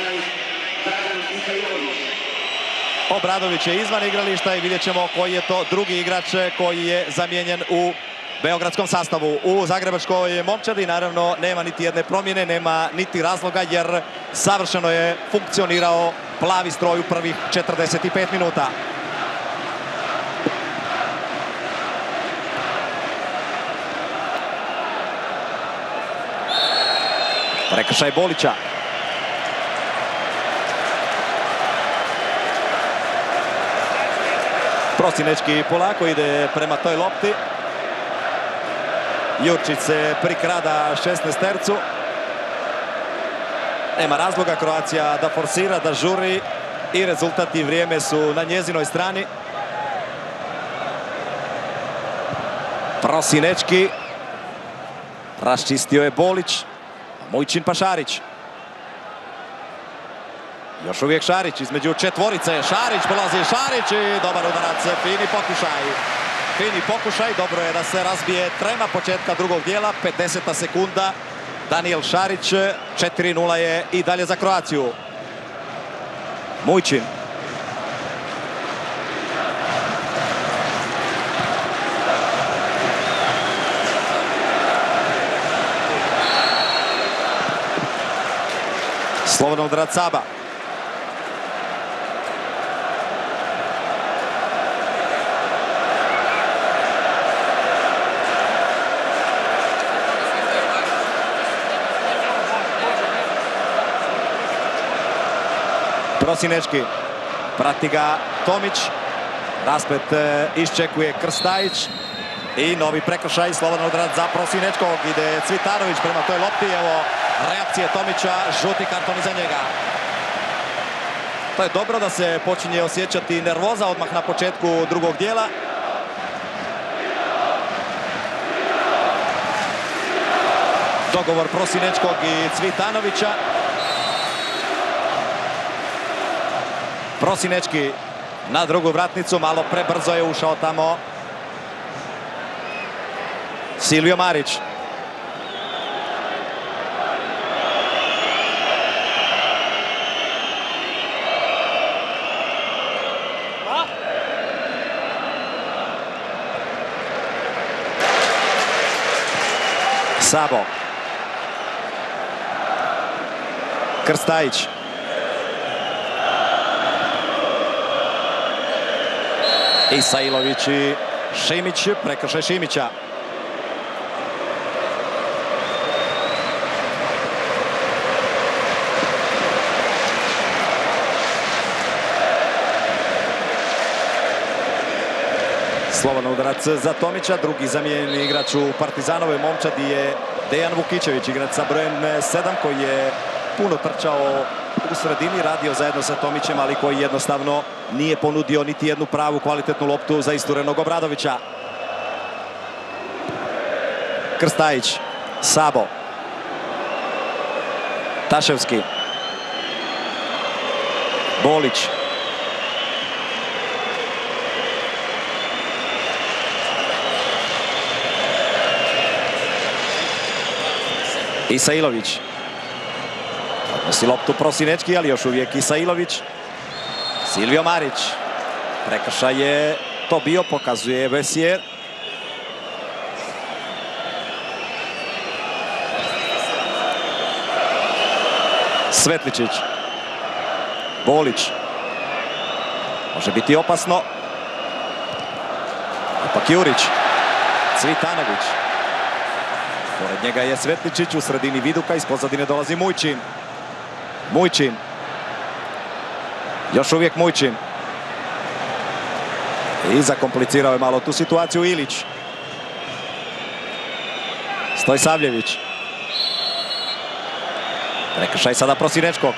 Obradović je izvan igrališta i vidjet ćemo koji je to drugi igrač koji je zamijenjen u beogradskom sastavu. U zagrebačkoj momčadi naravno nema niti jedne promjene, nema niti razloga jer savršeno je funkcionirao plavi stroj u prvih četrdeset pet minuta. Prekršaj Bolića. Prosinečki polako ide prema toj lopti. Jurčić se prikrada šesnaestercu. Nema razloga Kroacija da forsira, da žuri i rezultat i vrijeme su na njezinoj strani. Prosinečki. Raščistio je Bolić. Mujčin pa Šarić. Još uvijek Šarić između četvorice. Šarić, polazi Šarić i dobar udarac. Fini pokušaj. Fini pokušaj. Dobro je da se razbije trema početka drugog dijela. pedeseta sekunda. Daniel Šarić. četiri nula je i dalje za Kroaciju. Mujčin. Slobodan udarac Saba. Prosinečki. Prati ga Tomić. Rasplet iščekuje Krstajić. I novi prekršaj, slobodan udarac za Prosinečkog. Ide Cvitanović prema toj lopti. Evo reakcije Tomića, žuti karton iza njega. To je dobro da se počinje osjećati nervoza odmah na početku drugog dijela. Dogovor Prosinečkog i Cvitanovića. Prosinečki na drugu vratnicu, malo prebrzo je ušao tamo Silvio Marić. Sabo. Krstajić. Isailović i Šimić, prekršaj Šimića. Slobodan udarac za Tomića, drugi zamijenjeni igrač u Partizanovoj momčadi je Dejan Vukićević, igrač sa brojem sedam koji je puno trčao u sredini, radio zajedno sa Tomićem, ali koji jednostavno nije ponudio niti jednu pravu kvalitetnu loptu za isturenog Obradovića. Krstajić, Sabo. Taševski. Bolić. Isailović. Odnosi loptu Prosinečki, ali još uvijek Isailović. Silvio Marić. Prekršaj je to bio, pokazuje Vesier. Svetličić. Bolić. Može biti opasno. Ipak Jurić. Cvitanović. Pored njega je Svetličić, u sredini Viduka, iz pozadine dolazi Mujčin. Mujčin. Još uvijek Mujčin. I zakomplicirao je malo tu situaciju Ilić. Stojsavljević. Prekršaj sada Prosinečkog.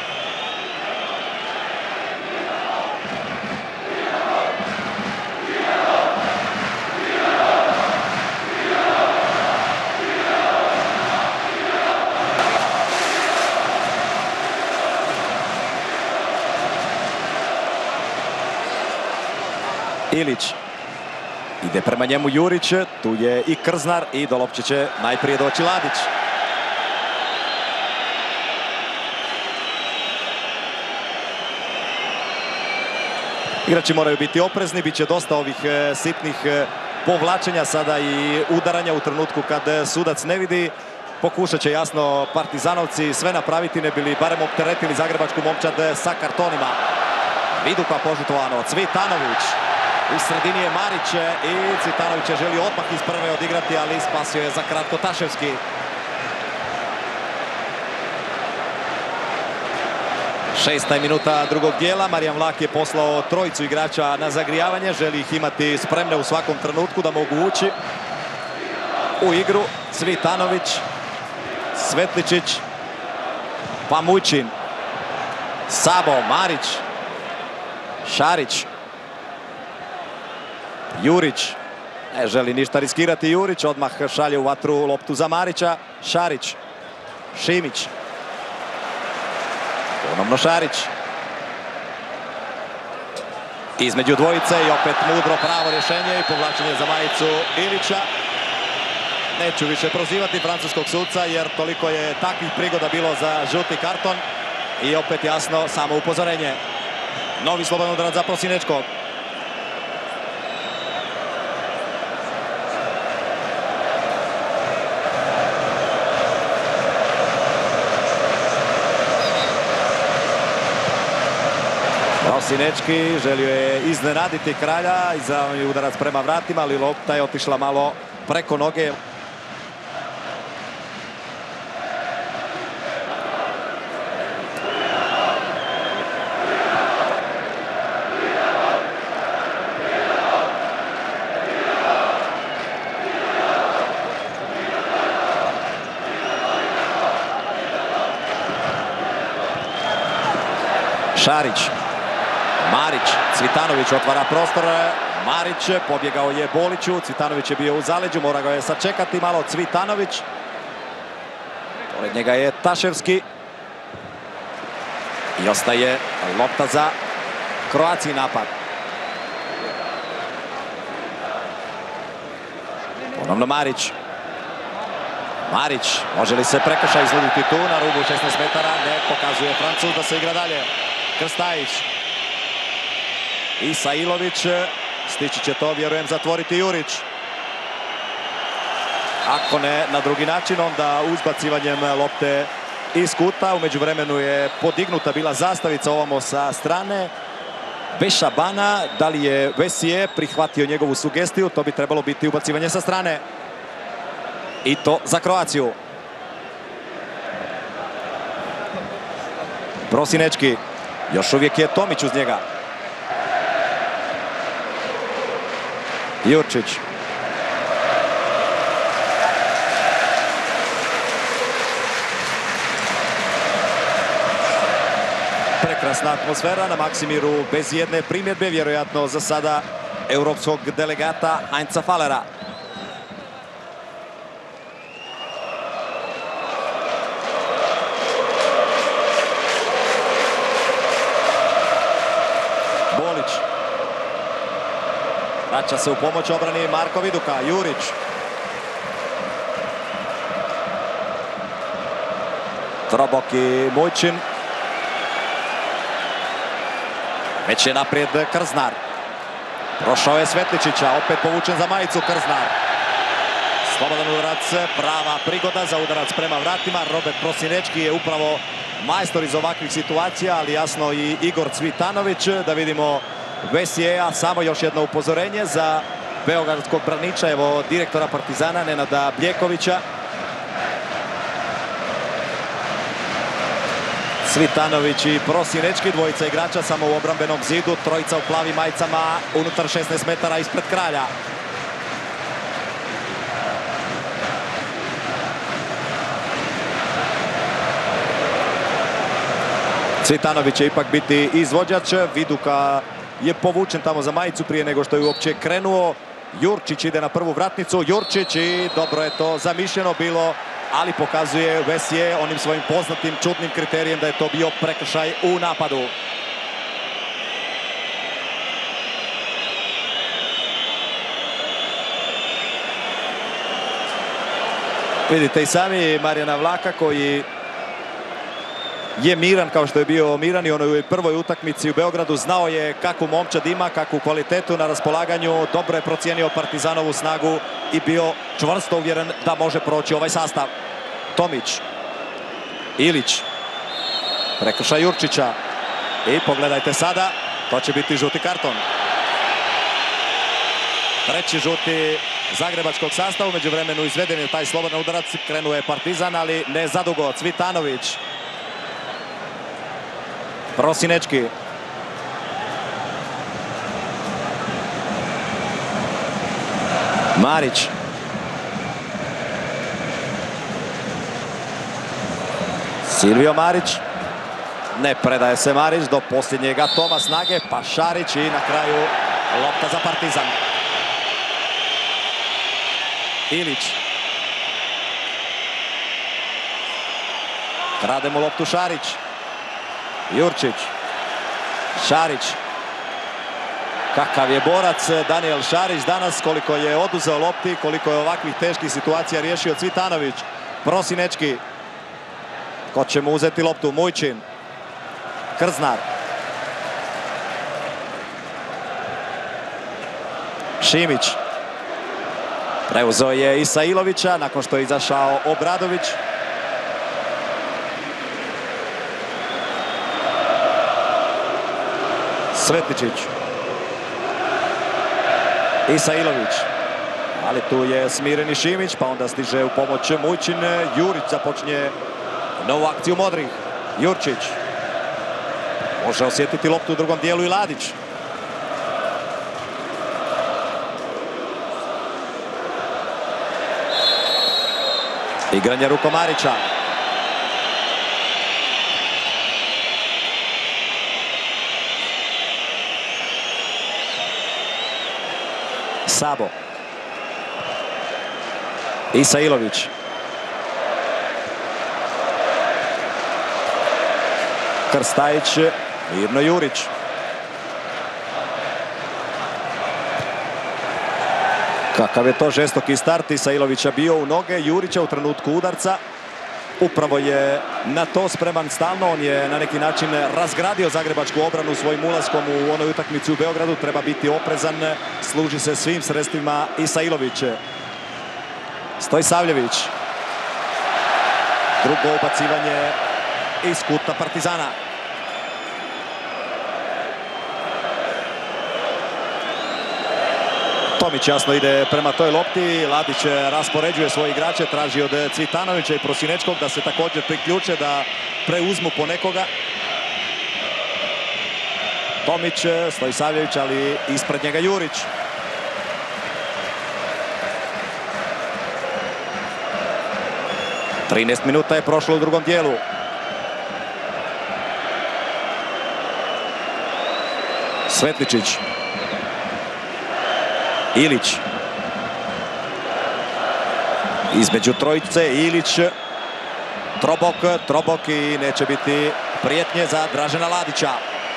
Ilić. Ide prema njemu Jurić, tu je i Krznar i do lopće će najprije doći Ladić. Igrači moraju biti oprezni, bit će dosta ovih sitnih povlačenja sada i udaranja u trenutku kad sudac ne vidi. Pokušat će jasno Partizanovci sve napraviti, ne bili barem opteretili zagrebačku momčad sa kartonima. Viduka požutovano, Cvitanović. U sredini je Marić i Cvitanović je želio odmah iz prve odigrati, ali spasio je za kratko Taševski. Šesta minuta drugog dijela. Marijan Vlah je poslao trojicu igrača na zagrijavanje. Želi ih imati spremne u svakom trenutku da mogu ući u igru. Cvitanović, Svetličić, Pamućin, Sabo, Marić, Šarić, Jurić. Ne želi ništa riskirati Jurić. Odmah šalje u vatru loptu za Marića. Šarić, Šimić. Ponovno Šarić. Između dvojice i opet mudro pravo rješenje i povlačenje za majicu Ilića. Neću više prozivati francuskog sudca jer toliko je takvih prigoda bilo za žuti karton. I opet jasno samo upozorenje. Novi slobodan udarac za Prosinečkog. Prosinečki želio je iznenaditi Kralja, izravni udarac prema vratima, ali lopta je otišla malo preko noge. Šarić. Marić, Cvitanović otvara prostor, Marić pobjegao je Boliću, Cvitanović je bio u zaleđu, mora ga je sačekati malo Cvitanović. Pored njega je Taševski. I ostaje lopta za Kroaciji napad. Ponovno Marić. Marić, može li se prekršaj izvoditi tu na rubu šesnaest metara? Ne, pokazuje Francuz da se igra dalje. Krstajić. I Sailović, stići će to, vjerujem, zatvoriti Jurić. Ako ne na drugi način, onda uzbacivanjem lopte iz kuta. U međuvremenu je podignuta bila zastavica ovamo sa strane Bešabana. Da li je Vesije prihvatio njegovu sugestiju? To bi trebalo biti ubacivanje sa strane. I to za Kroaciju. Prosinečki. Još uvijek je Tomić uz njega. Jurčić. Prekrasna atmosfera na Maksimiru bez jedne primjedbe, vjerojatno za sada europskog delegata Heinza Fallera. Bolić. Vraća se u pomoć obrani Marko Viduka. Jurić. Trobok i Mujčin. Već je naprijed Krznar. Prošao je Svetličića. Opet povučen za majicu Krznar. Slobodan udarac. Prava prigoda za udarac prema vratima. Robert Prosinečki je upravo majstor iz ovakvih situacija, ali jasno i Igor Cvitanović. Da vidimo Vesijeja, samo još jedno upozorenje za beogradskog braniča, evo direktora Partizana Nenada Cvitanović i Prosinečki, dvojica igrača samo u obrambenom zidu, trojica u plavim majicama unutar šesnaest metara ispred Kralja. Cvitanović će ipak biti izvođač, Viduka je povučen tamo za majicu prije nego što je uopće krenuo. Jurčić ide na prvu vratnicu, Jurčić i dobro je to zamišljeno bilo, ali pokazuje Vesije onim svojim poznatim čudnim kriterijem da je to bio prekršaj u napadu. Vidite i sami Marijana Vlaka koji je miran kao što je bio miran i onoj prvoj utakmici u Beogradu. Znao je kakvu momčad ima, kakvu kvalitetu na raspolaganju. Dobro je procijenio Partizanovu snagu i bio čvrsto uvjeren da može proći ovaj sastav. Tomić. Ilić. Prekršaj Jurčića. I pogledajte sada, to će biti žuti karton. Treći žuti zagrebačkog sastava. Među vremenu izveden je taj slobodan udarac. Krenuo je Partizan, ali ne zadugo. Cvitanović. Prosinečki. Marić. Silvio Marić. Ne predaje se Marić do posljednjega Toma snage, pa Šarić i na kraju lopta za Partizan. Ilić. Krade mu loptu Šarić. Jurčić. Šarić. Kakav je borac Daniel Šarić danas, koliko je oduzeo lopti, koliko je ovakvih teških situacija riješio Cvitanović. Prosinečki. Ko će mu uzeti loptu? Mujčin. Krznar. Šimić. Preuzeo je Isailovića nakon što je izašao Obradović. Svetličić. Isailović. Ali tu je smireni Šimić, pa onda stiže u pomoć Mujčin. Jurić započinje novu akciju modrih. Jurčić. Može osjetiti loptu u drugom dijelu i Ladić. Igranje rukom Marića. Sabo. Isailović. Krstajić. Mirno Jurić. Kakav je to žestoki start Isailovića bio u noge Jurića u trenutku udarca. Upravo je na to spreman stalno. On je na neki način razgradio zagrebačku obranu svojim ulaskom u onoj utakmici u Beogradu. Treba biti oprezan, služi se svim sredstvima Isailović. Stojsavljević. Drugo ubacivanje iz kuta Partizana. Tomić jasno ide prema toj lopti. Ladić raspoređuje svoje igrače, traži od Cvitanovića i Prosinečkog da se također priključe, da preuzmu po nekoga. Tomić, Stojsavljević, ali ispred njega Jurić. trinaest minuta je prošlo u drugom dijelu. Svetličić. Ilić. Između trojice Ilić. Trobok, Trobok i neće biti prijetnje za Dražena Ladića.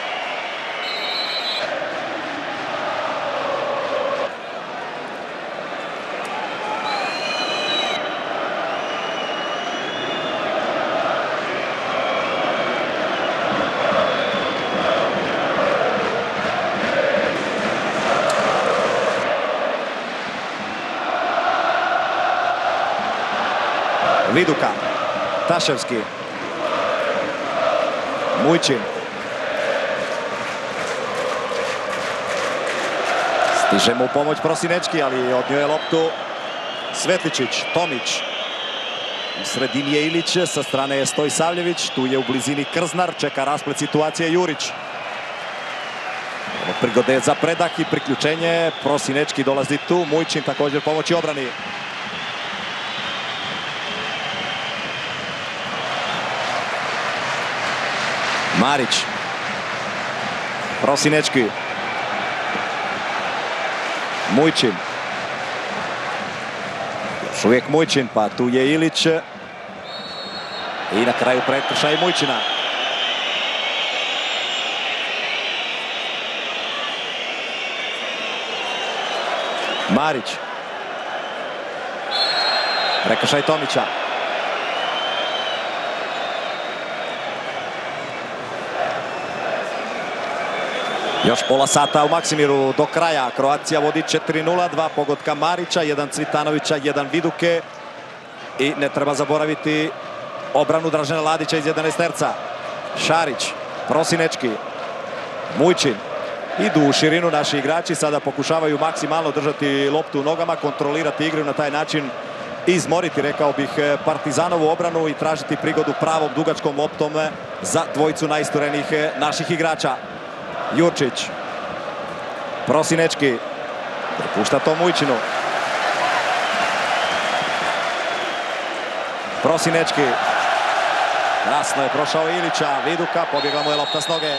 Viduka. Taševski. Mujčin. Stiže mu u pomoć Prosinečki, ali odnio je loptu Svetličić. Tomić. U sredini je Ilić, sa strane je Stojsavljević, tu je u blizini Krznar, čeka rasplet situacije Jurić. Ovo prigode za predah i priključenje, Prosinečki dolazi tu, Mujčin također pomoći obrani. Marić, Prosinečki, Mujčin. Još uvijek Mujčin, pa tu je Ilić. I na kraju prekršaj Mujčina. Marić. Prekršaj Tomića. Još pola sata u Maksimiru do kraja. Kroacija vodi četiri nula, dva pogotka Marića, jedan Cvitanovića, jedan Viduke. I ne treba zaboraviti obranu Dražena Ladića iz jedanaesterca. Šarić, Prosinečki, Mujčin. Idu u širinu naši igrači, sada pokušavaju maksimalno držati loptu u nogama, kontrolirati igru, na taj način izmoriti, rekao bih, Partizanovu obranu i tražiti prigodu pravom dugačkom loptom za dvojicu najisturenijih naših igrača. Jurčić, Prosinečki, prepušta to Mujčinu. Prosinečki, krasno je prošao Ilića, Viduka, pobjegla mu je lopta s noge.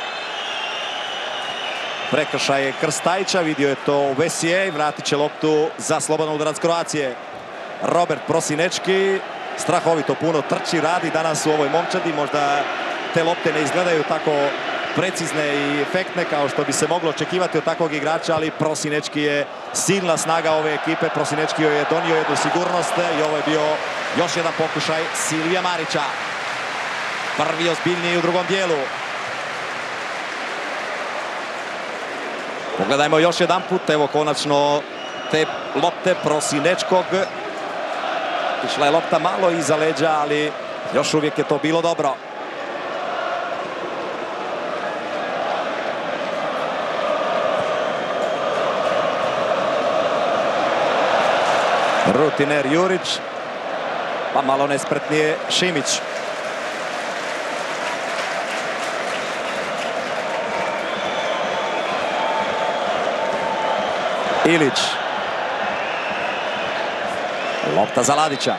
Prekršaj je Krstajića, vidio je to Vesije i vratit će loptu za slobodan udarac Kroacije. Robert Prosinečki, strahovito puno trči, radi danas u ovoj momčadi, možda te lopte ne izgledaju tako precizne i efektne kao što bi se moglo očekivati od takvog igrača, ali Prosinečki je silna snaga ove ekipe. Prosinečki joj je donio jednu sigurnost i ovo je bio još jedan pokušaj Silvija Marića. Prvi ozbiljniji u drugom dijelu. Pogledajmo još jedan put, evo konačno te lopte Prosinečkog. Išla je lopta malo iza leđa, ali još uvijek je to bilo dobro. Rutiner Jurić, pa malo nespretnije Šimić. Ilić. Lopta za Ladića.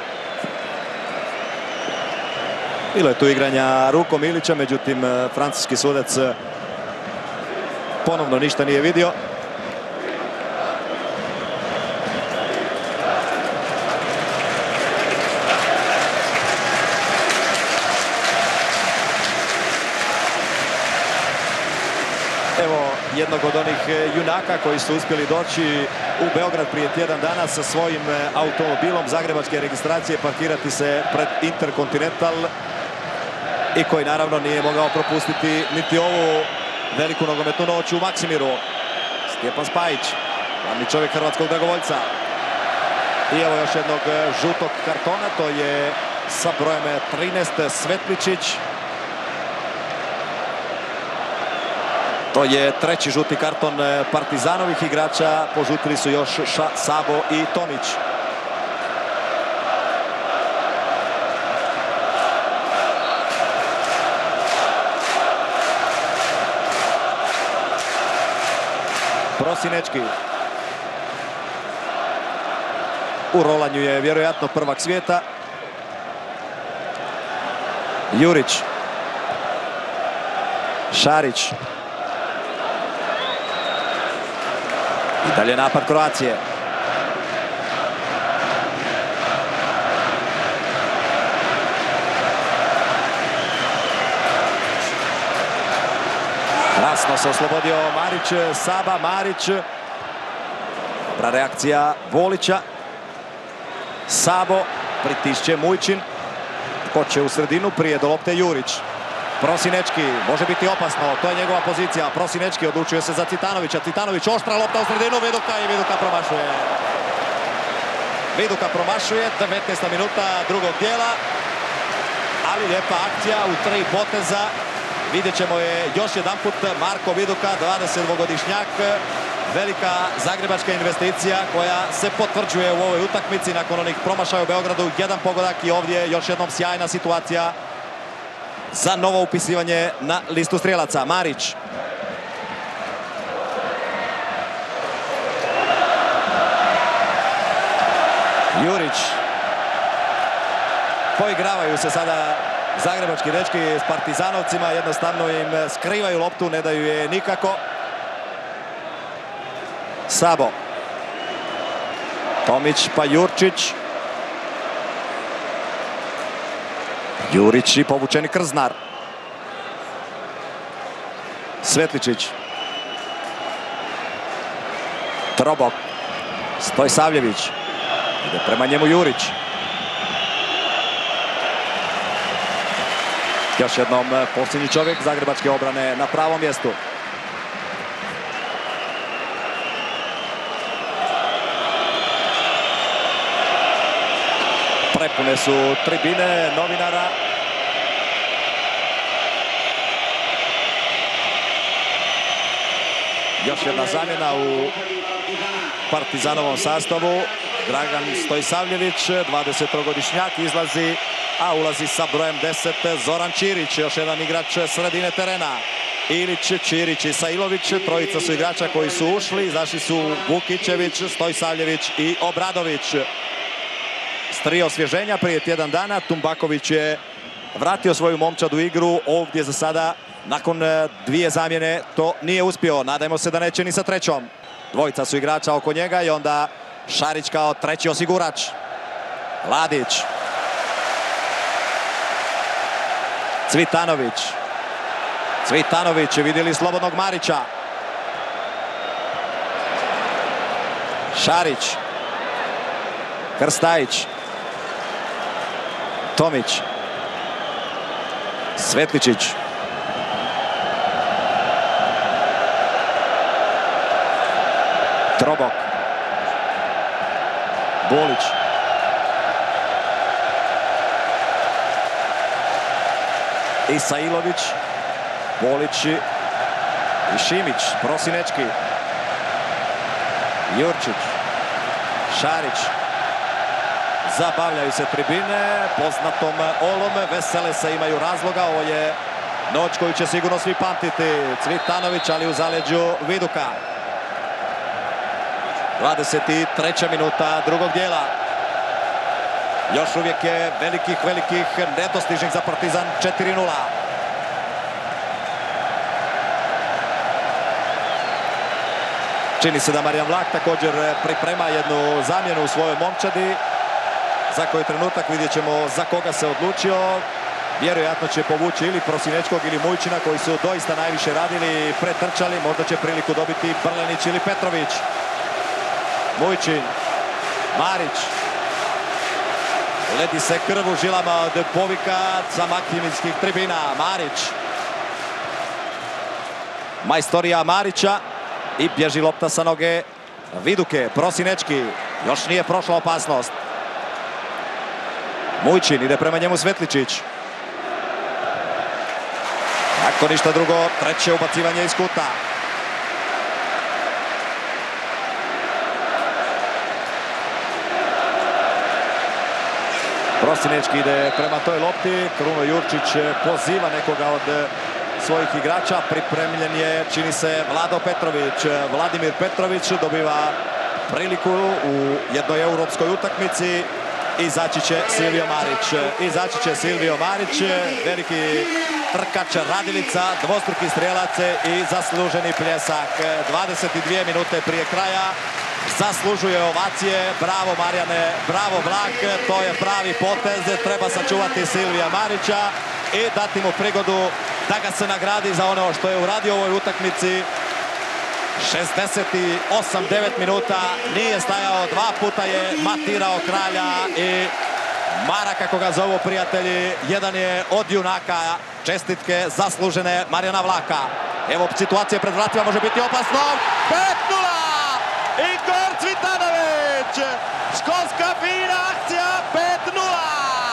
Bilo je tu igranja rukom Ilića, međutim francuski sudac ponovno ništa nije vidio. Evo jednog od onih junaka koji su uspjeli doći u Beograd prije tjedan dana sa svojim automobilom zagrebačke registracije, parkirati se pred Intercontinental i koji naravno nije mogao propustiti niti ovu veliku nogometnu noć u Maksimiru. Stjepan Spajić, glavni čovjek hrvatskog dragovoljca. I evo još jednog žutog kartona, to je sa brojem trinaest Svetličić. To je treći žuti karton Partizanovih igrača. Požutili su još Ša, Sabo i Tomić. Prosinečki. U rolanju je vjerojatno prvak svijeta. Jurić. Šarić. I dalje napad Kroacije. Krasno se oslobodio Marić, Saba, Marić. Dobra reakcija Volića. Sabo, pritišće Mujčin. Tko će u sredinu, prije do lopte Jurić. Prosinečki, može biti opasno, to je njegova pozicija. Prosinečki odlučuje se za Cvitanovića. Cvitanović, oštra lopta u sredinu, Viduka i Viduka promašuje. Viduka promašuje, devetnaesta minuta drugog dijela. Ali lijepa akcija u tri poteza. Vidjet ćemo je još jedan put. Marko Viduka, dvadesetdvogodišnjak. velika zagrebačka investicija koja se potvrđuje u ovoj utakmici nakon onih promašaja u Beogradu. Jedan pogodak i ovdje još jednom sjajna situacija za novo upisivanje na listu strijelaca. Marić. Jurić. Poigravaju se sada zagrebački dečki s partizanovcima, jednostavno im skrivaju loptu, ne daju je nikako. Sabo. Tomić pa Jurčić. Jurić i povučeni Krznar. Svetličić. Trobok. Stojsavljević. Ide prema njemu Jurić. Još jednom posljednji čovjek zagrebačke obrane na pravom mjestu. Prepune su tribine novinara. Još jedna zamjena u Partizanovom sastavu. Dragan Stojsavljević, dvadesettrogodišnjak, izlazi, a ulazi sa brojem deset Zoran Ćirić, još jedan igrač sredine terena. Ilić, Ćirić i Sailović, trojica su igrača koji su ušli, izašli su Vukićević, Stojsavljević i Obradović. S tri osvježenja prije tjedan dana Tumbaković je vratio svoju momčad u igru, ovdje za sada nakon dvije zamjene to nije uspio. Nadajmo se da neće ni sa trećom. Dvojica su igrača oko njega i onda Šarić kao treći osigurač. Ladić. Cvitanović. Cvitanović, vidjeli slobodnog Marića. Šarić. Krstajić. Tomić. Svetličić. Trobok. Bolić. Isailović. Bolić i Šimić. Prosinečki. Jurčić. Šarić. Zabavljaju se tribine poznatom olom. Vesele se, imaju razloga. Ovo je noć koju će sigurno svi pamtiti. Cvitanović, ali u zaleđu Viduka. dvadeset treća minuta drugog dijela. Još uvijek je velikih, velikih nedostižnih za Partizan. četiri nula. Čini se da Marijan Vlak također priprema jednu zamjenu u svojoj momčadi. Za koji trenutak vidjet ćemo za koga se odlučio. Vjerojatno će povući ili Prosinečkog ili Mujčina, koji su doista najviše radili i pretrčali. Možda će priliku dobiti Brlenić ili Petrović. Mujčin. Marić. Ledi se krv u žilama od povika sa maksiminskih tribina. Marić. Majstorija Marića. I bježi lopta sa noge Viduke. Prosinečki. Još nije prošla opasnost. Mujčin, ide prema njemu Svetličić. Ako ništa drugo, treće ubacivanje iz kuta. Prosinečki ide prema toj lopti. Kruno Jurčić poziva nekoga od svojih igrača. Pripremljen je, čini se, Vlado Petrović. Vladimir Petrović dobiva priliku u jednoj europskoj utakmici. Izaći će Silvio Marić. Izaći će Silvio Marić, veliki trkač, radilica, dvostruki strijelac i zasluženi pljesak. dvadeset dvije minute prije kraja. Zaslužuje ovacije. Bravo Marjane, bravo Vlak. To je pravi potez. Treba sačuvati Silvija Marića i dati mu prigodu da ga se nagradi za ono što je uradio u ovoj utakmici. šezdeset osam devet minuta, nije stajao, dva puta je matirao kralja i Mara, kako ga zovu prijatelji, jedan je od junaka. Čestitke zaslužene Marijana Vlaka. Evo situacije pred vratima, može biti opasno. pet nula! Igor Cvitanović! Školska fina akcija, pet nula!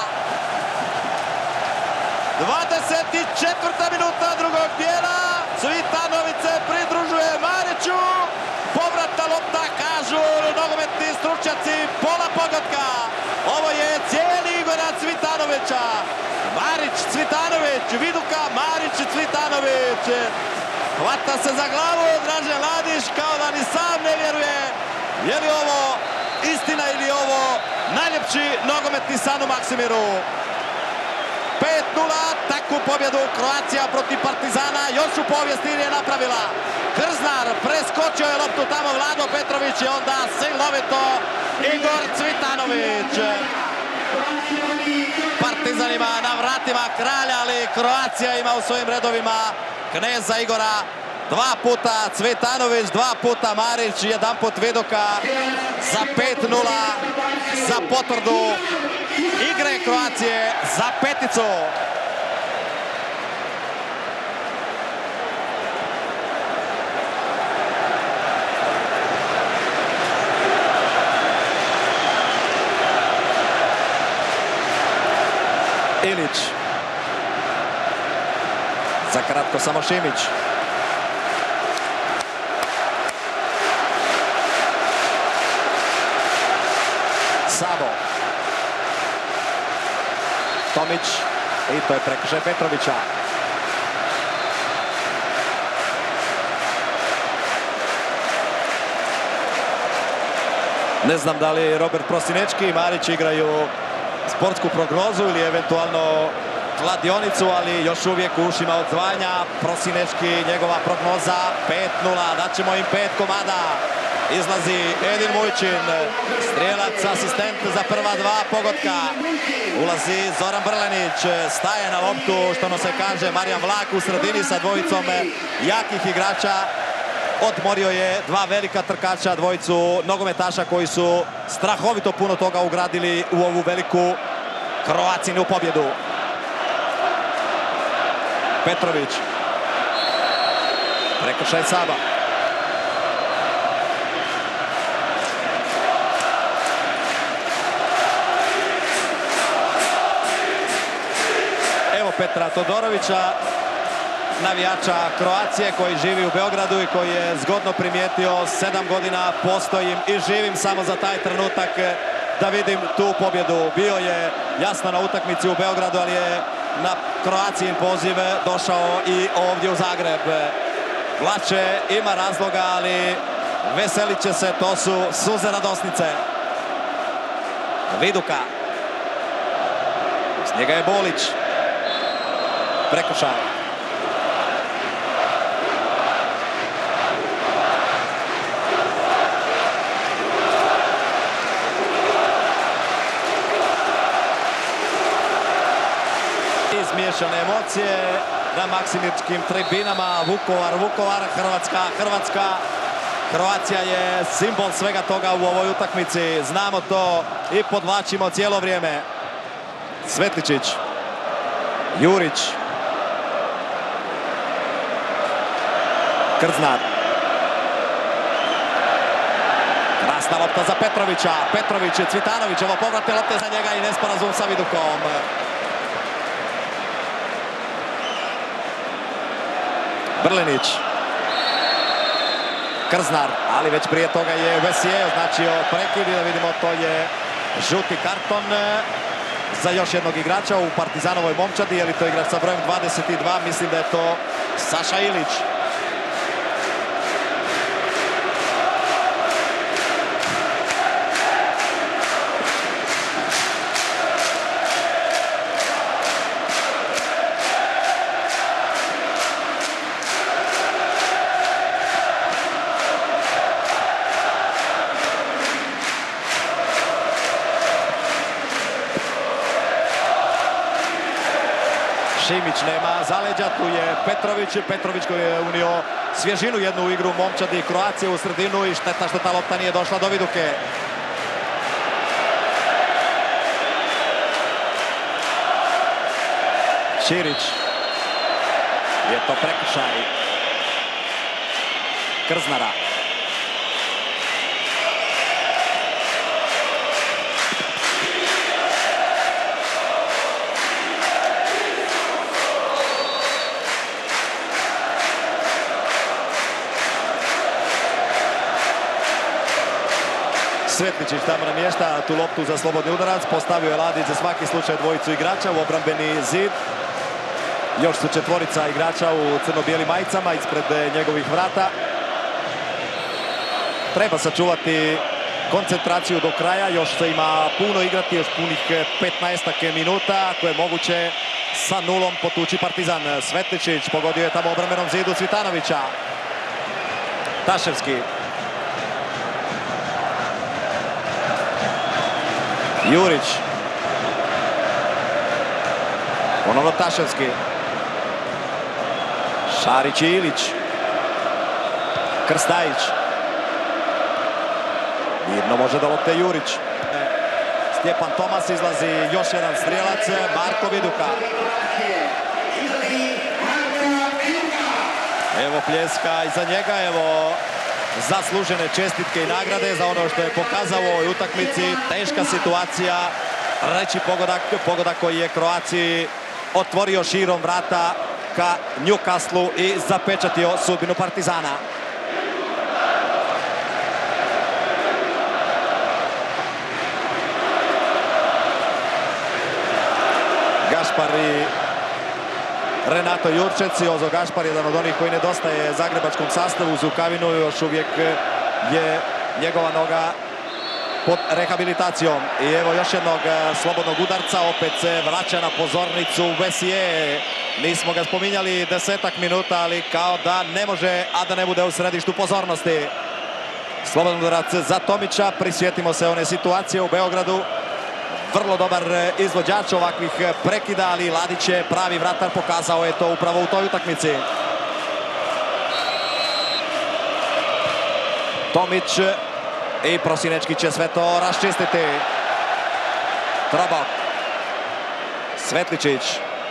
dvadeset četvrta minuta drugog dijela. Cvitanović se pridružuje Mariću. Povrat Čista lopta, kažu nogometni stručnjaci, pola pogotka. Ovo je cijeli Igora Cvitanovića. Marić, Cvitanović, Viduka, Marić, Cvitanović. Hvata se za glavu Dražen Ladić kao da ni sam ne vjeruje. Je li ovo istina ili je ovo najljepši nogometni san u Maksimiru? pet nula, takvu pobjedu Kroacija protiv Partizana još u povijesti nije napravila. Krznar preskočio je loptu tamo, Vlado Petrović i onda silovito Igor Cvitanović. Partizan ima na vratima kralja, ali Kroacija ima u svojim redovima kneza Igora. Dva puta Cvitanović, dva puta Marić, jedan put Viduka za pet nula, za potvrdu igre Kroacije, za peticu. Ilić. Za kratko samo Šimić. Sabo. Tomić. I to je prekršaj Petrovića. Ne znam da li Robert Prosinečki i Marić igraju sportsku prognozu ili eventualno kladionicu, ali još uvijek u ušima odzvanja. Prosinečki, njegova prognoza pet nula, daćemo im pet komada. Izlazi Edin Mujčin, strijelac, asistent za prva dva pogotka. Ulazi Zoran Brlenić, staje na loptu, što nam se kaže Marijan Vlak u sredini sa dvojicom jakih igrača. Odmorio je dva velika trkača, dvojicu nogometaša koji su strahovito puno toga ugradili u ovu veliku Kroacijinu pobjedu. Petrović. Prekršaj Saba. Evo Petra Todorovića, navijača Kroacije koji živi u Beogradu i koji je zgodno primijetio sedam godina postojim i živim samo za taj trenutak da vidim tu pobjedu. Bio je jasno na utakmici u Beogradu, ali je na Kroacijin poziv došao i ovdje u Zagreb. Vlače, ima razloga, ali veselit će se, to su suze radosnice. Viduka. S njega je Bolić. Prekršaj. Izmiješane emocije na maksimirskim tribinama. Vukovar, Vukovar, Hrvatska, Hrvatska. Kroacija je simbol svega toga u ovoj utakmici. Znamo to i podvlačimo cijelo vrijeme. Svetličić. Jurić. Krznar. Krasna lopta za Petrovića. Petrović, Cvitanović, ovo povratne lopte za njega i nesporazum sa Vidukom. Brlinić. Krznar, ali već prije toga je Vesije označio prekid i da vidimo, to je žuti karton za još jednog igrača u Partizanovoj momčadi. Je li to igrač sa brojem dvadeset dva? Mislim da je to Saša Ilić. Šimić nema zaleđa, tu je Petrović. Petrović koji je unio svježinu jednu u igru momčadi Kroacije u sredinu i šteta što ta lopta nije došla do Viduke. Ćirić. Je to prekršaj Krznara. Svetličić tamo namješta tu loptu za slobodni udarac. Postavio je Ladić za svaki slučaj dvojicu igrača u obrambeni zid. Još su četvorica igrača u crno-bijelim majicama ispred njegovih vrata. Treba sačuvati koncentraciju do kraja. Još se ima puno igrati, još punih petnaestak minuta. Ako je moguće sa nulom potući Partizan. Svetličić pogodio je tamo u obrambenom zidu Cvitanovića. Taševski. Jurić. Ponovno Taševski. Šarić i Ilić. Krstajić. Mirno može da lopte Jurić. Stjepan Tomas izlazi, još jedan strijelac, Marko Viduka. Evo pljeska iza njega, evo zaslužene čestitke i nagrade za ono što je pokazao u ovoj utakmici. Teška situacija, reći pogodak, pogodak koji je Kroaciji otvorio širom vrata ka Newcastlu i zapečatio sudbinu Partizana. Gašpar i Renato Jurčec. Jozo Gašpar, jedan od onih koji nedostaje zagrebačkom sastavu. Zukavinu još uvijek je njegova noga pod rehabilitacijom. I evo još jednog slobodnog udarca. Opet se vraća na pozornicu Vesije. Nismo ga spominjali desetak minuta, ali kao da ne može, a da ne bude u središtu pozornosti. Slobodan udarac za Tomića. Prisjetimo se one situacije u Beogradu. Vrlo dobar izvođač ovakvih prekida, ali Ladić je pravi vratar, pokazao je to upravo u toj utakmici. Tomić i Prosinečki će sve to raščistiti. Trobok. Svetličić.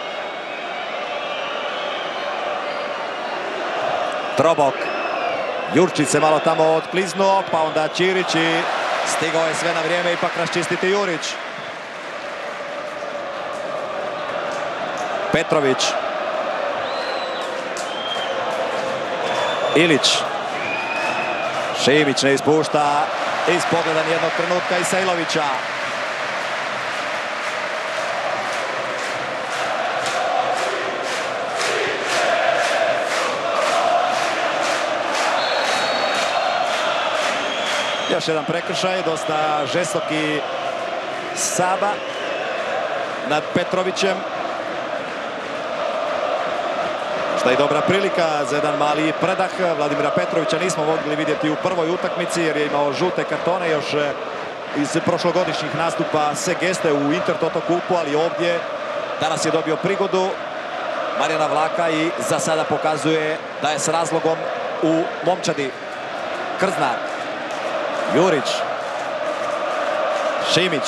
Trobok. Jurčić se malo tamo otkliznuo, pa onda Ćirić i stigao je sve na vrijeme ipak raščistiti Jurić. Petrović. Ilić. Šimić ne ispušta iz pogleda nijednog trenutka i Sejlovića. Još jedan prekršaj, dosta žestoki Saba nad Petrovićem. Možda i dobra prilika za jedan mali predah. Vladimira Petrovića nismo mogli vidjeti u prvoj utakmici jer je imao žute kartone još iz prošlogodišnjih nastupa Segeste u Intertoto kupu, ali ovdje danas je dobio prigodu Marijana Vlaka i za sada pokazuje da je s razlogom u momčadi. Krznar. Jurić. Šimić.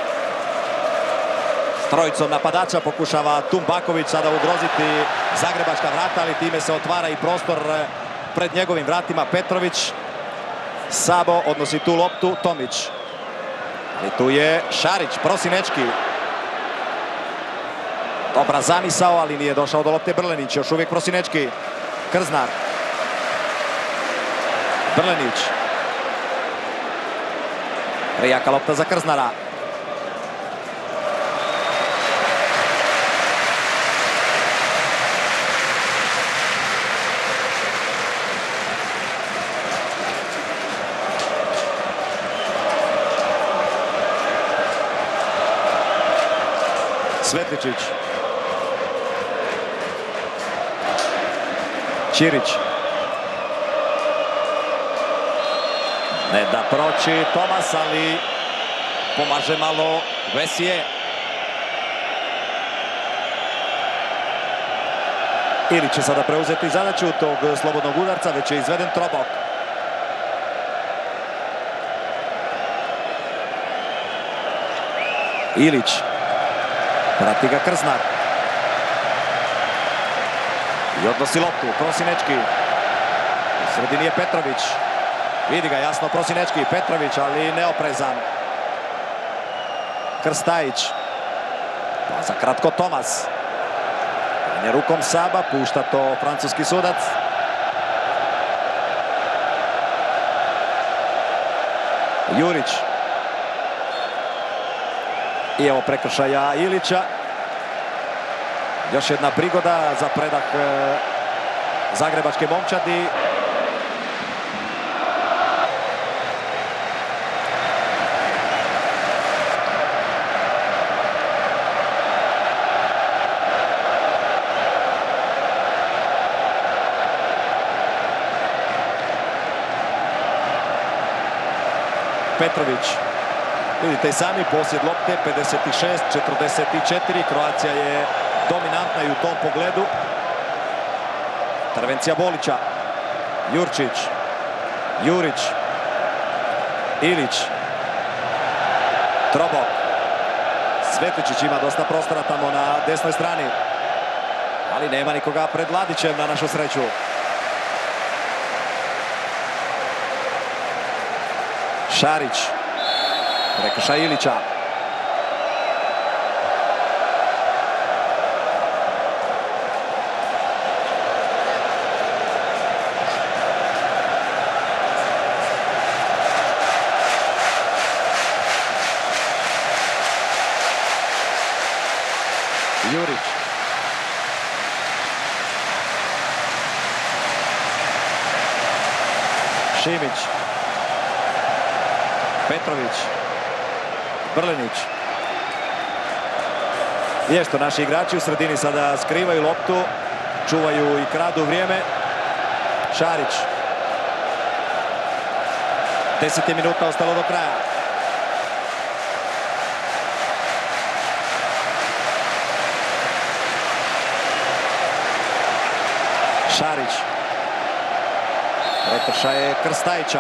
Trojicom napadača pokušava Tumbaković sada ugroziti zagrebačka vrata, ali time se otvara i prostor pred njegovim vratima. Petrović. Sabo odnosi tu loptu. Tomić. I tu je Šarić. Prosinečki. Dobra zamisao, ali nije došao do lopte Brlenić. Još uvijek Prosinečki. Krznar. Brlenić. Prijaka lopta za Krznara. Svetličić. Ćirić. Ne da proći Tomas, ali pomaže malo Vesije. Ilić će sada preuzeti zadaću tog slobodnog udarca, već je izveden Trobok. Ilić. Prati ga Krznar. I odnosi loptu. Prosinečki. U sredini je Petrović. Vidi ga jasno Prosinečki. Petrović, ali neoprezan. Krstajić. Pa za kratko Tomas. Kranje rukom Saba. Pušta to francuski sudac. Jurić. I evo prekršaja Ilića. Još jedna prigoda za predah zagrebačke momčadi. Petrović. Vidite i sami, posjed lopte, pedeset šest četrdeset četiri. Kroacija je dominantna i u tom pogledu. Intervencija Bolića. Jurčić. Jurić. Ilić. Trobok. Svetličić ima dosta prostora tamo na desnoj strani. Ali nema nikoga pred Ladićem na našu sreću. Šarić. Prekršaj Ilića. Jurić. Šimić. Petrović. Brlinić. Vješto naši igrači u sredini sada skrivaju loptu, čuvaju i kradu vrijeme. Šarić. Deset je minuta ostalo do kraja. Šarić. Prekršaj Krstajića.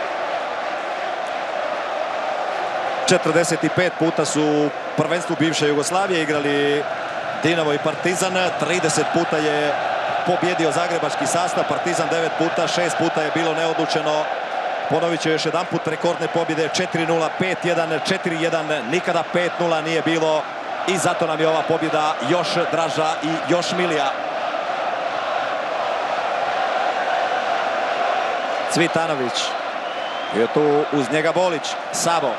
četrdeset pet puta su u prvenstvu bivše Jugoslavije igrali Dinamo i Partizan. trideset puta je pobjedio zagrebački sastav. Partizan devet puta, šest puta je bilo neodlučeno. Ponovit će još jedan put rekordne pobjede. četiri nula, pet jedan, četiri jedan. Nikada pet nula nije bilo i zato nam je ova pobjeda još draža i još milija. Cvitanović. Je tu uz njega Bolić. Sabo.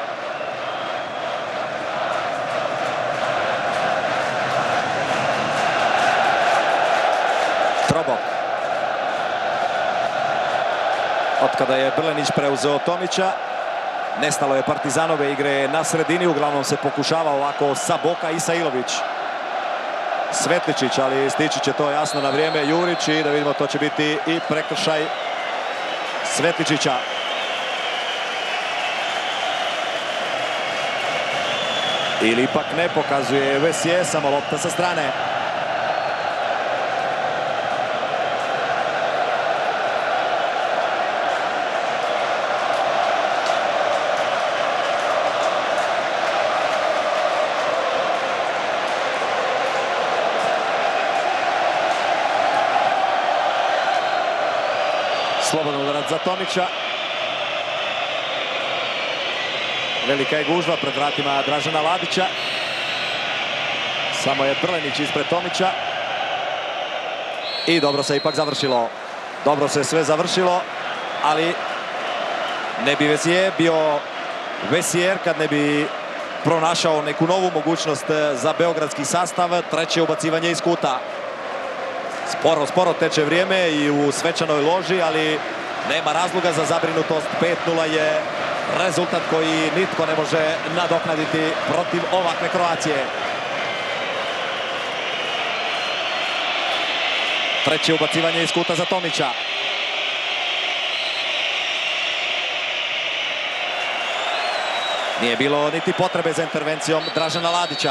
Trobok. Otkada je Brlenić preuzeo Tomića, nestalo je Partizanove igre na sredini. Uglavnom se pokušava ovako sa boka Isailović. Svetličić, ali stići će to jasno na vrijeme Jurić i da vidimo, to će biti i prekršaj Svetličića. Ili ipak ne, pokazuje Vesije, samo lopta sa strane. Slobodan udarac za Tomića. Velika je gužva pred vratima Dražena Ladića. Samo je Brlenić ispred Tomića. I dobro se ipak završilo. Dobro se sve završilo, ali ne bi Vesije bio Vesijer kad ne bi pronašao neku novu mogućnost za beogradski sastav. Treće ubacivanje iz kuta. Sporo, sporo teče vrijeme i u svečanoj loži, ali nema razloga za zabrinutost. pet nula je rezultat koji nitko ne može nadoknaditi protiv ovakve Kroacije. Treće ubacivanje iz kuta za Tomića. Nije bilo niti potrebe za intervencijom Dražena Ladića.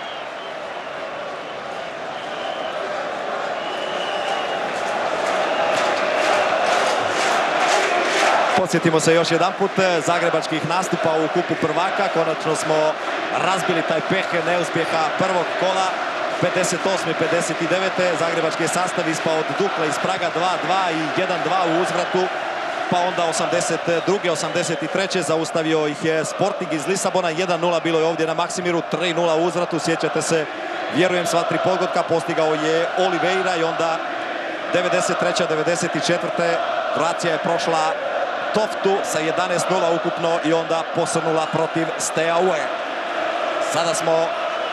Podsjetimo se još jedan put zagrebačkih nastupa u kupu prvaka. Konačno smo razbili taj peh neuspjeha prvog kola. pedeset osme pedeset devete zagrebački je sastav ispao od Dukla iz Praga dva dva i jedan dva u uzvratu. Pa onda osamdeset druge osamdeset treće zaustavio ih je Sporting iz Lisabona. jedan nula bilo je ovdje na Maksimiru, tri nula u uzvratu. Sjećate se, vjerujem, sva tri pogotka postigao je Oliveira i onda devedeset treće devedeset četvrte Kroacija je prošla Toftu sa jedanaest nula ukupno i onda posrnula protiv Steaue. Sada smo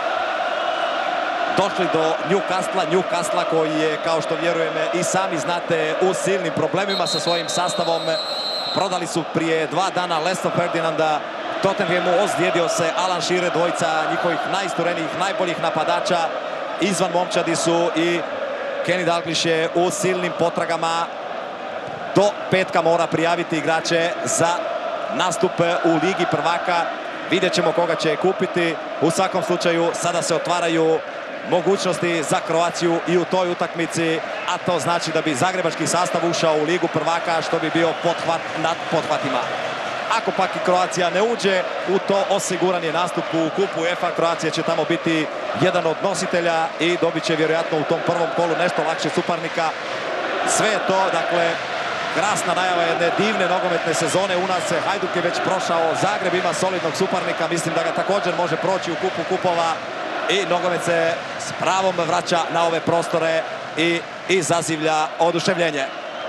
došli do Newcastle-a, Newcastle-a koji je, kao što vjerujem i sami znate, u silnim problemima sa svojim sastavom. Prodali su prije dva dana Lesto Ferdinanda Tottenhamu, ozlijedio se Alan Shearer, dvojica njihovih najisturenijih, najboljih napadača. Izvan momčadi su i Kenny Dalglish je u silnim potragama. Do petka mora prijaviti igrače za nastup u Ligi prvaka. Vidjet ćemo koga će kupiti. U svakom slučaju sada se otvaraju mogućnosti za Kroaciju i u toj utakmici, a to znači da bi zagrebački sastav ušao u Ligu prvaka, što bi bio pothvat nad pothvatima. Ako pak i Kroacija ne uđe u to, osiguran je nastup u kupu UEFA. Kroacija će tamo biti jedan od nositelja i dobit će vjerojatno u tom prvom kolu nešto lakše suparnika. Sve je to, dakle, krasna najava jedne divne nogometne sezone. U nas Hajduk je već prošao, Zagreb ima solidnog suparnika, mislim da ga također može proći u kupu kupova i nogomet se s pravom vraća na ove prostore i izazivlja oduševljenje.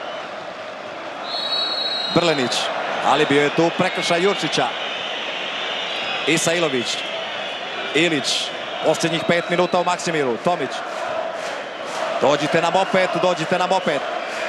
Brlenić, ali bio je tu prekršaj Jurčića. Isailović, Ilić, posljednjih pet minuta u Maksimiru. Tomić, dođite nam opet, dođite nam opet.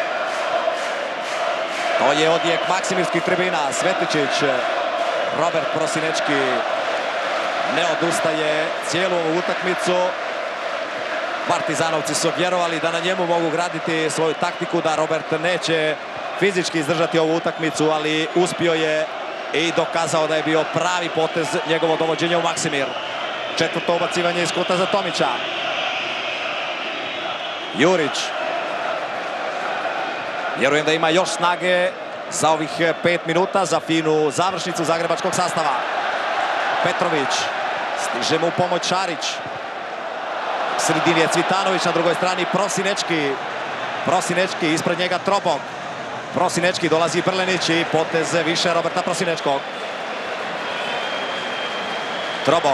To je odjek maksimirskih tribina. Svetličić, Robert Prosinečki ne odustaje cijelu ovu utakmicu. Partizanovci su vjerovali da na njemu mogu graditi svoju taktiku, da Robert neće fizički izdržati ovu utakmicu, ali uspio je i dokazao da je bio pravi potez njegovo dovođenje u Maksimir. Četvrto ubacivanje iz kuta za Tomića. Jurić. Vjerujem da ima još snage za ovih pet minuta, za finu završnicu zagrebačkog sastava. Petrović, stiže mu u pomoć Šarić. U sredini je Cvitanović, na drugoj strani Prosinečki. Prosinečki, ispred njega Trobog. Prosinečki, dolazi Brlenić i potez više Roberta Prosinečkog. Trobog.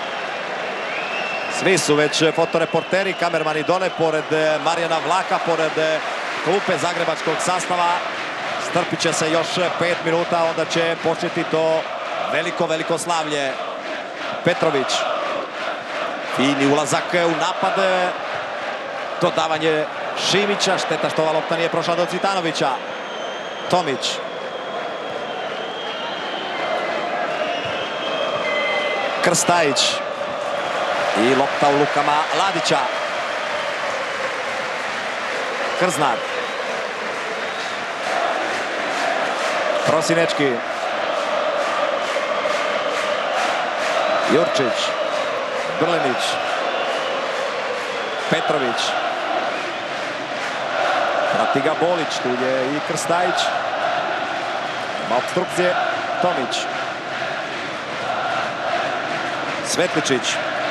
Svi su već fotoreporteri, kamermani dole, pored Marijana Vlaka, pored klupe zagrebačkog sastava. Strpit će se još pet minuta, onda će početi to veliko, veliko slavlje. Petrović. Fini ulazak u napad. Dodavanje Šimića. Šteta što ova lopta nije prošla do Cvitanovića. Tomić. Krstajić. I lopta u lukama Ladića. Krznar. Prosinečki. Jurčić. Brlenić. Petrović. Prati ga Bolić, tu je i Krstajić. Ima opstrukcije. Tomić. Svetličić.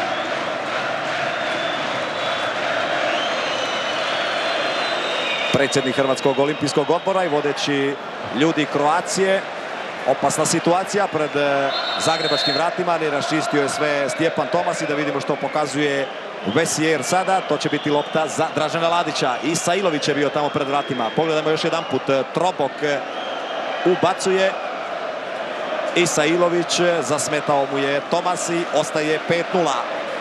Predsjednik Hrvatskog olimpijskog odbora i vodeći ljudi Kroacije. Opasna situacija pred zagrebačkim vratima, ali raščistio je sve Stjepan Tomas i da vidimo što pokazuje Vesijer sada. To će biti lopta za Dražena Ladića. Isailović je bio tamo pred vratima. Pogledajmo još jedan put. Trobok ubacuje. Isailović, zasmetao mu je Tomas i ostaje pet nula.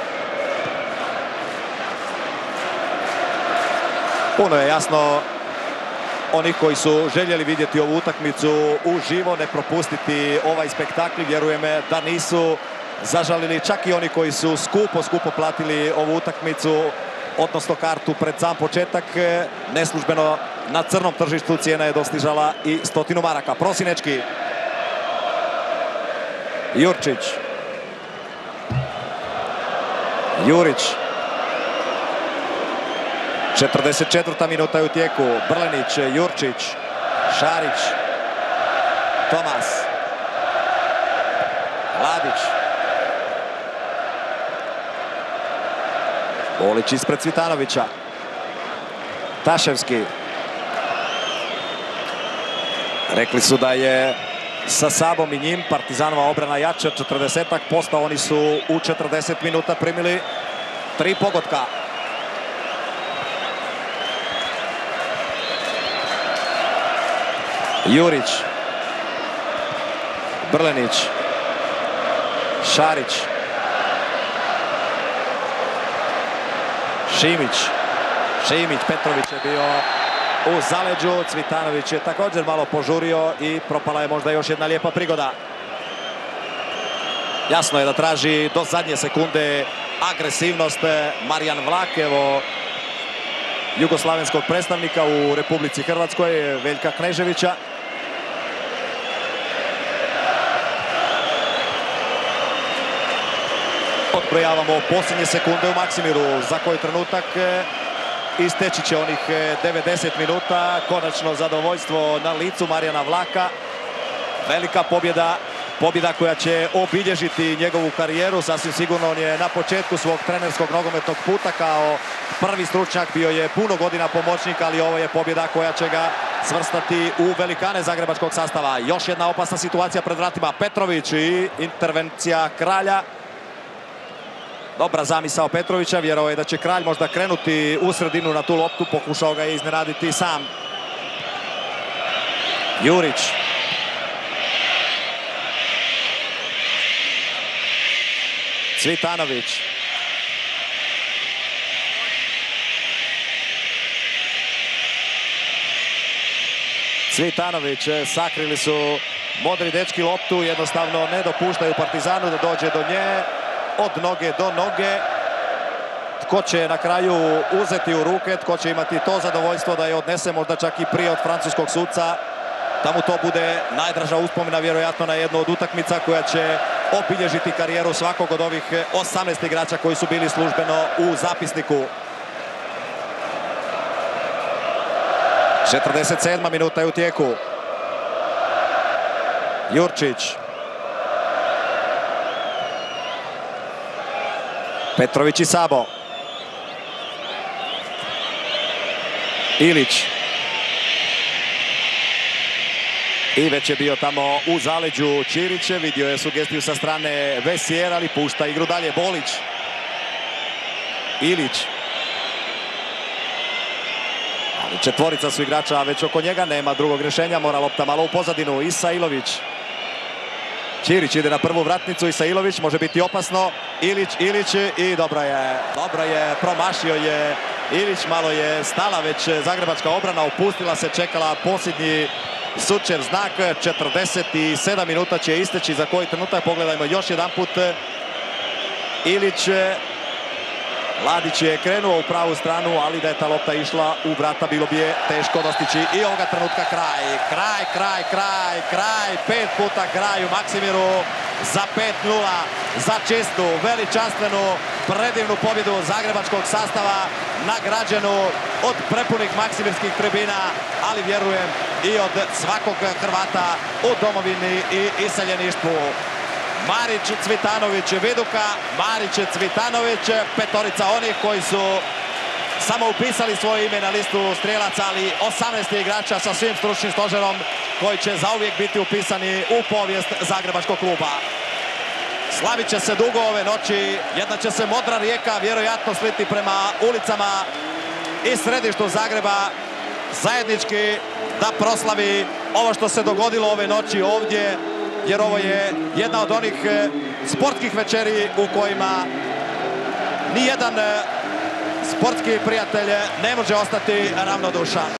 Puno je jasno oni koji su željeli vidjeti ovu utakmicu uživo, ne propustiti ovaj spektakl. Vjerujem da nisu zažalili čak i oni koji su skupo, skupo platili ovu utakmicu, odnosno kartu pred sam početak. Neslužbeno na crnom tržištu cijena je dostižala i stotinu maraka. Prosinečki. Jurčić. Jurić. četrdeset četvrta minuta je u tijeku. Brlenić, Jurčić, Šarić, Tomas, Ladić. Bolić ispred Cvitanovića. Taševski. Rekli su da je sa Sabom i njim Partizanova obrana jača. četrdesetak posto. Oni su u četrdeset minuta primili tri pogotka. Jurić. Brlenić. Šarić. Šimić. Šimić, Petrović je bio u zaleđu. Cvitanović je također malo požurio i propala je možda još jedna lijepa prigoda. Jasno je da traži do zadnje sekunde agresivnost Marijan Vlak, evo jugoslavenskog predstavnika u Republici Hrvatskoj, Veljka Kneževića. Odbrojavamo posljednje sekunde u Maksimiru, za koji trenutak isteći će onih devedeset minuta. Konačno zadovoljstvo na licu Marijana Vlaka. Velika pobjeda. Pobjeda koja će obilježiti njegovu karijeru. Sasvim sigurno on je na početku svog trenerskog nogometnog puta kao prvi stručnjak. Bio je puno godina pomoćnik, ali ovo je pobjeda koja će ga svrstati u velikane zagrebačkog sastava. Još jedna opasna situacija pred vratima. Petrović i intervencija Kralja. Dobra zamisao Petrovića. Vjerovao je da će Kralj možda krenuti u sredinu na tu loptu. Pokušao ga je iznenaditi sam. Jurić. Cvitanović. Cvitanović. Sakrili su modri dečki loptu. Jednostavno ne dopuštaju Partizanu da dođe do nje. Od noge do noge. Tko će na kraju uzeti u ruke, tko će imati to zadovoljstvo da je odnese možda čak i prije od francuskog suca. Da mu to bude najdraža uspomena vjerojatno na jednu od utakmica koja će obilježiti karijeru svakog od ovih osamnaest igrača koji su bili službeno u zapisniku. četrdeset sedma minuta je u tijeku. Jurčić. Petrović i Sabo. Ilić. I već je bio tamo u zaleđu Ćirić. Vidio je sugestiju sa strane Vesijera, ali pušta igru dalje. Bolić. Ilić. Ali četvorica su igrača već oko njega. Nema drugog rješenja. Mora lopta malo u pozadinu. Isailović. Ćirić ide na prvu vratnicu. Isailović može biti opasno. Ilić, Ilić i dobro je. Dobro je, promašio je Ilić. Malo je stala već zagrebačka obrana. Opustila se, čekala posljednji Sučev znak. četrdeset sedam minuta će isteći. Za koji trenutak pogledajmo još jedan put. Ilić. Ladić je krenuo u pravu stranu, ali da je ta lopta išla u vrata bilo bi je teško dostići. I ovoga trenutka kraj. Kraj, kraj, kraj, kraj. Pet puta kraj u Maksimiru za pet nula. Za čistu, veličanstvenu, predivnu pobjedu zagrebačkog sastava, nagrađenu od prepunih maksimirskih tribina, ali vjerujem i od svakog Hrvata u domovini i iseljeništvu. Marić, Cvitanović, Viduka, Marić, Cvitanović, petorica onih koji su samo upisali svoje ime na listu strijelaca, ali osamnaest igrača sa svim stručnim stožerom koji će zauvijek biti upisani u povijest zagrebačkog kluba. Slavit će se dugo ove noći, jedna će se modra rijeka vjerojatno sliti prema ulicama i središtu Zagreba, zajednički da proslavi ovo što se dogodilo ove noći ovdje, jer ovo je jedna od onih sportskih večeri u kojima nijedan sportski prijatelj ne može ostati ravnodušan.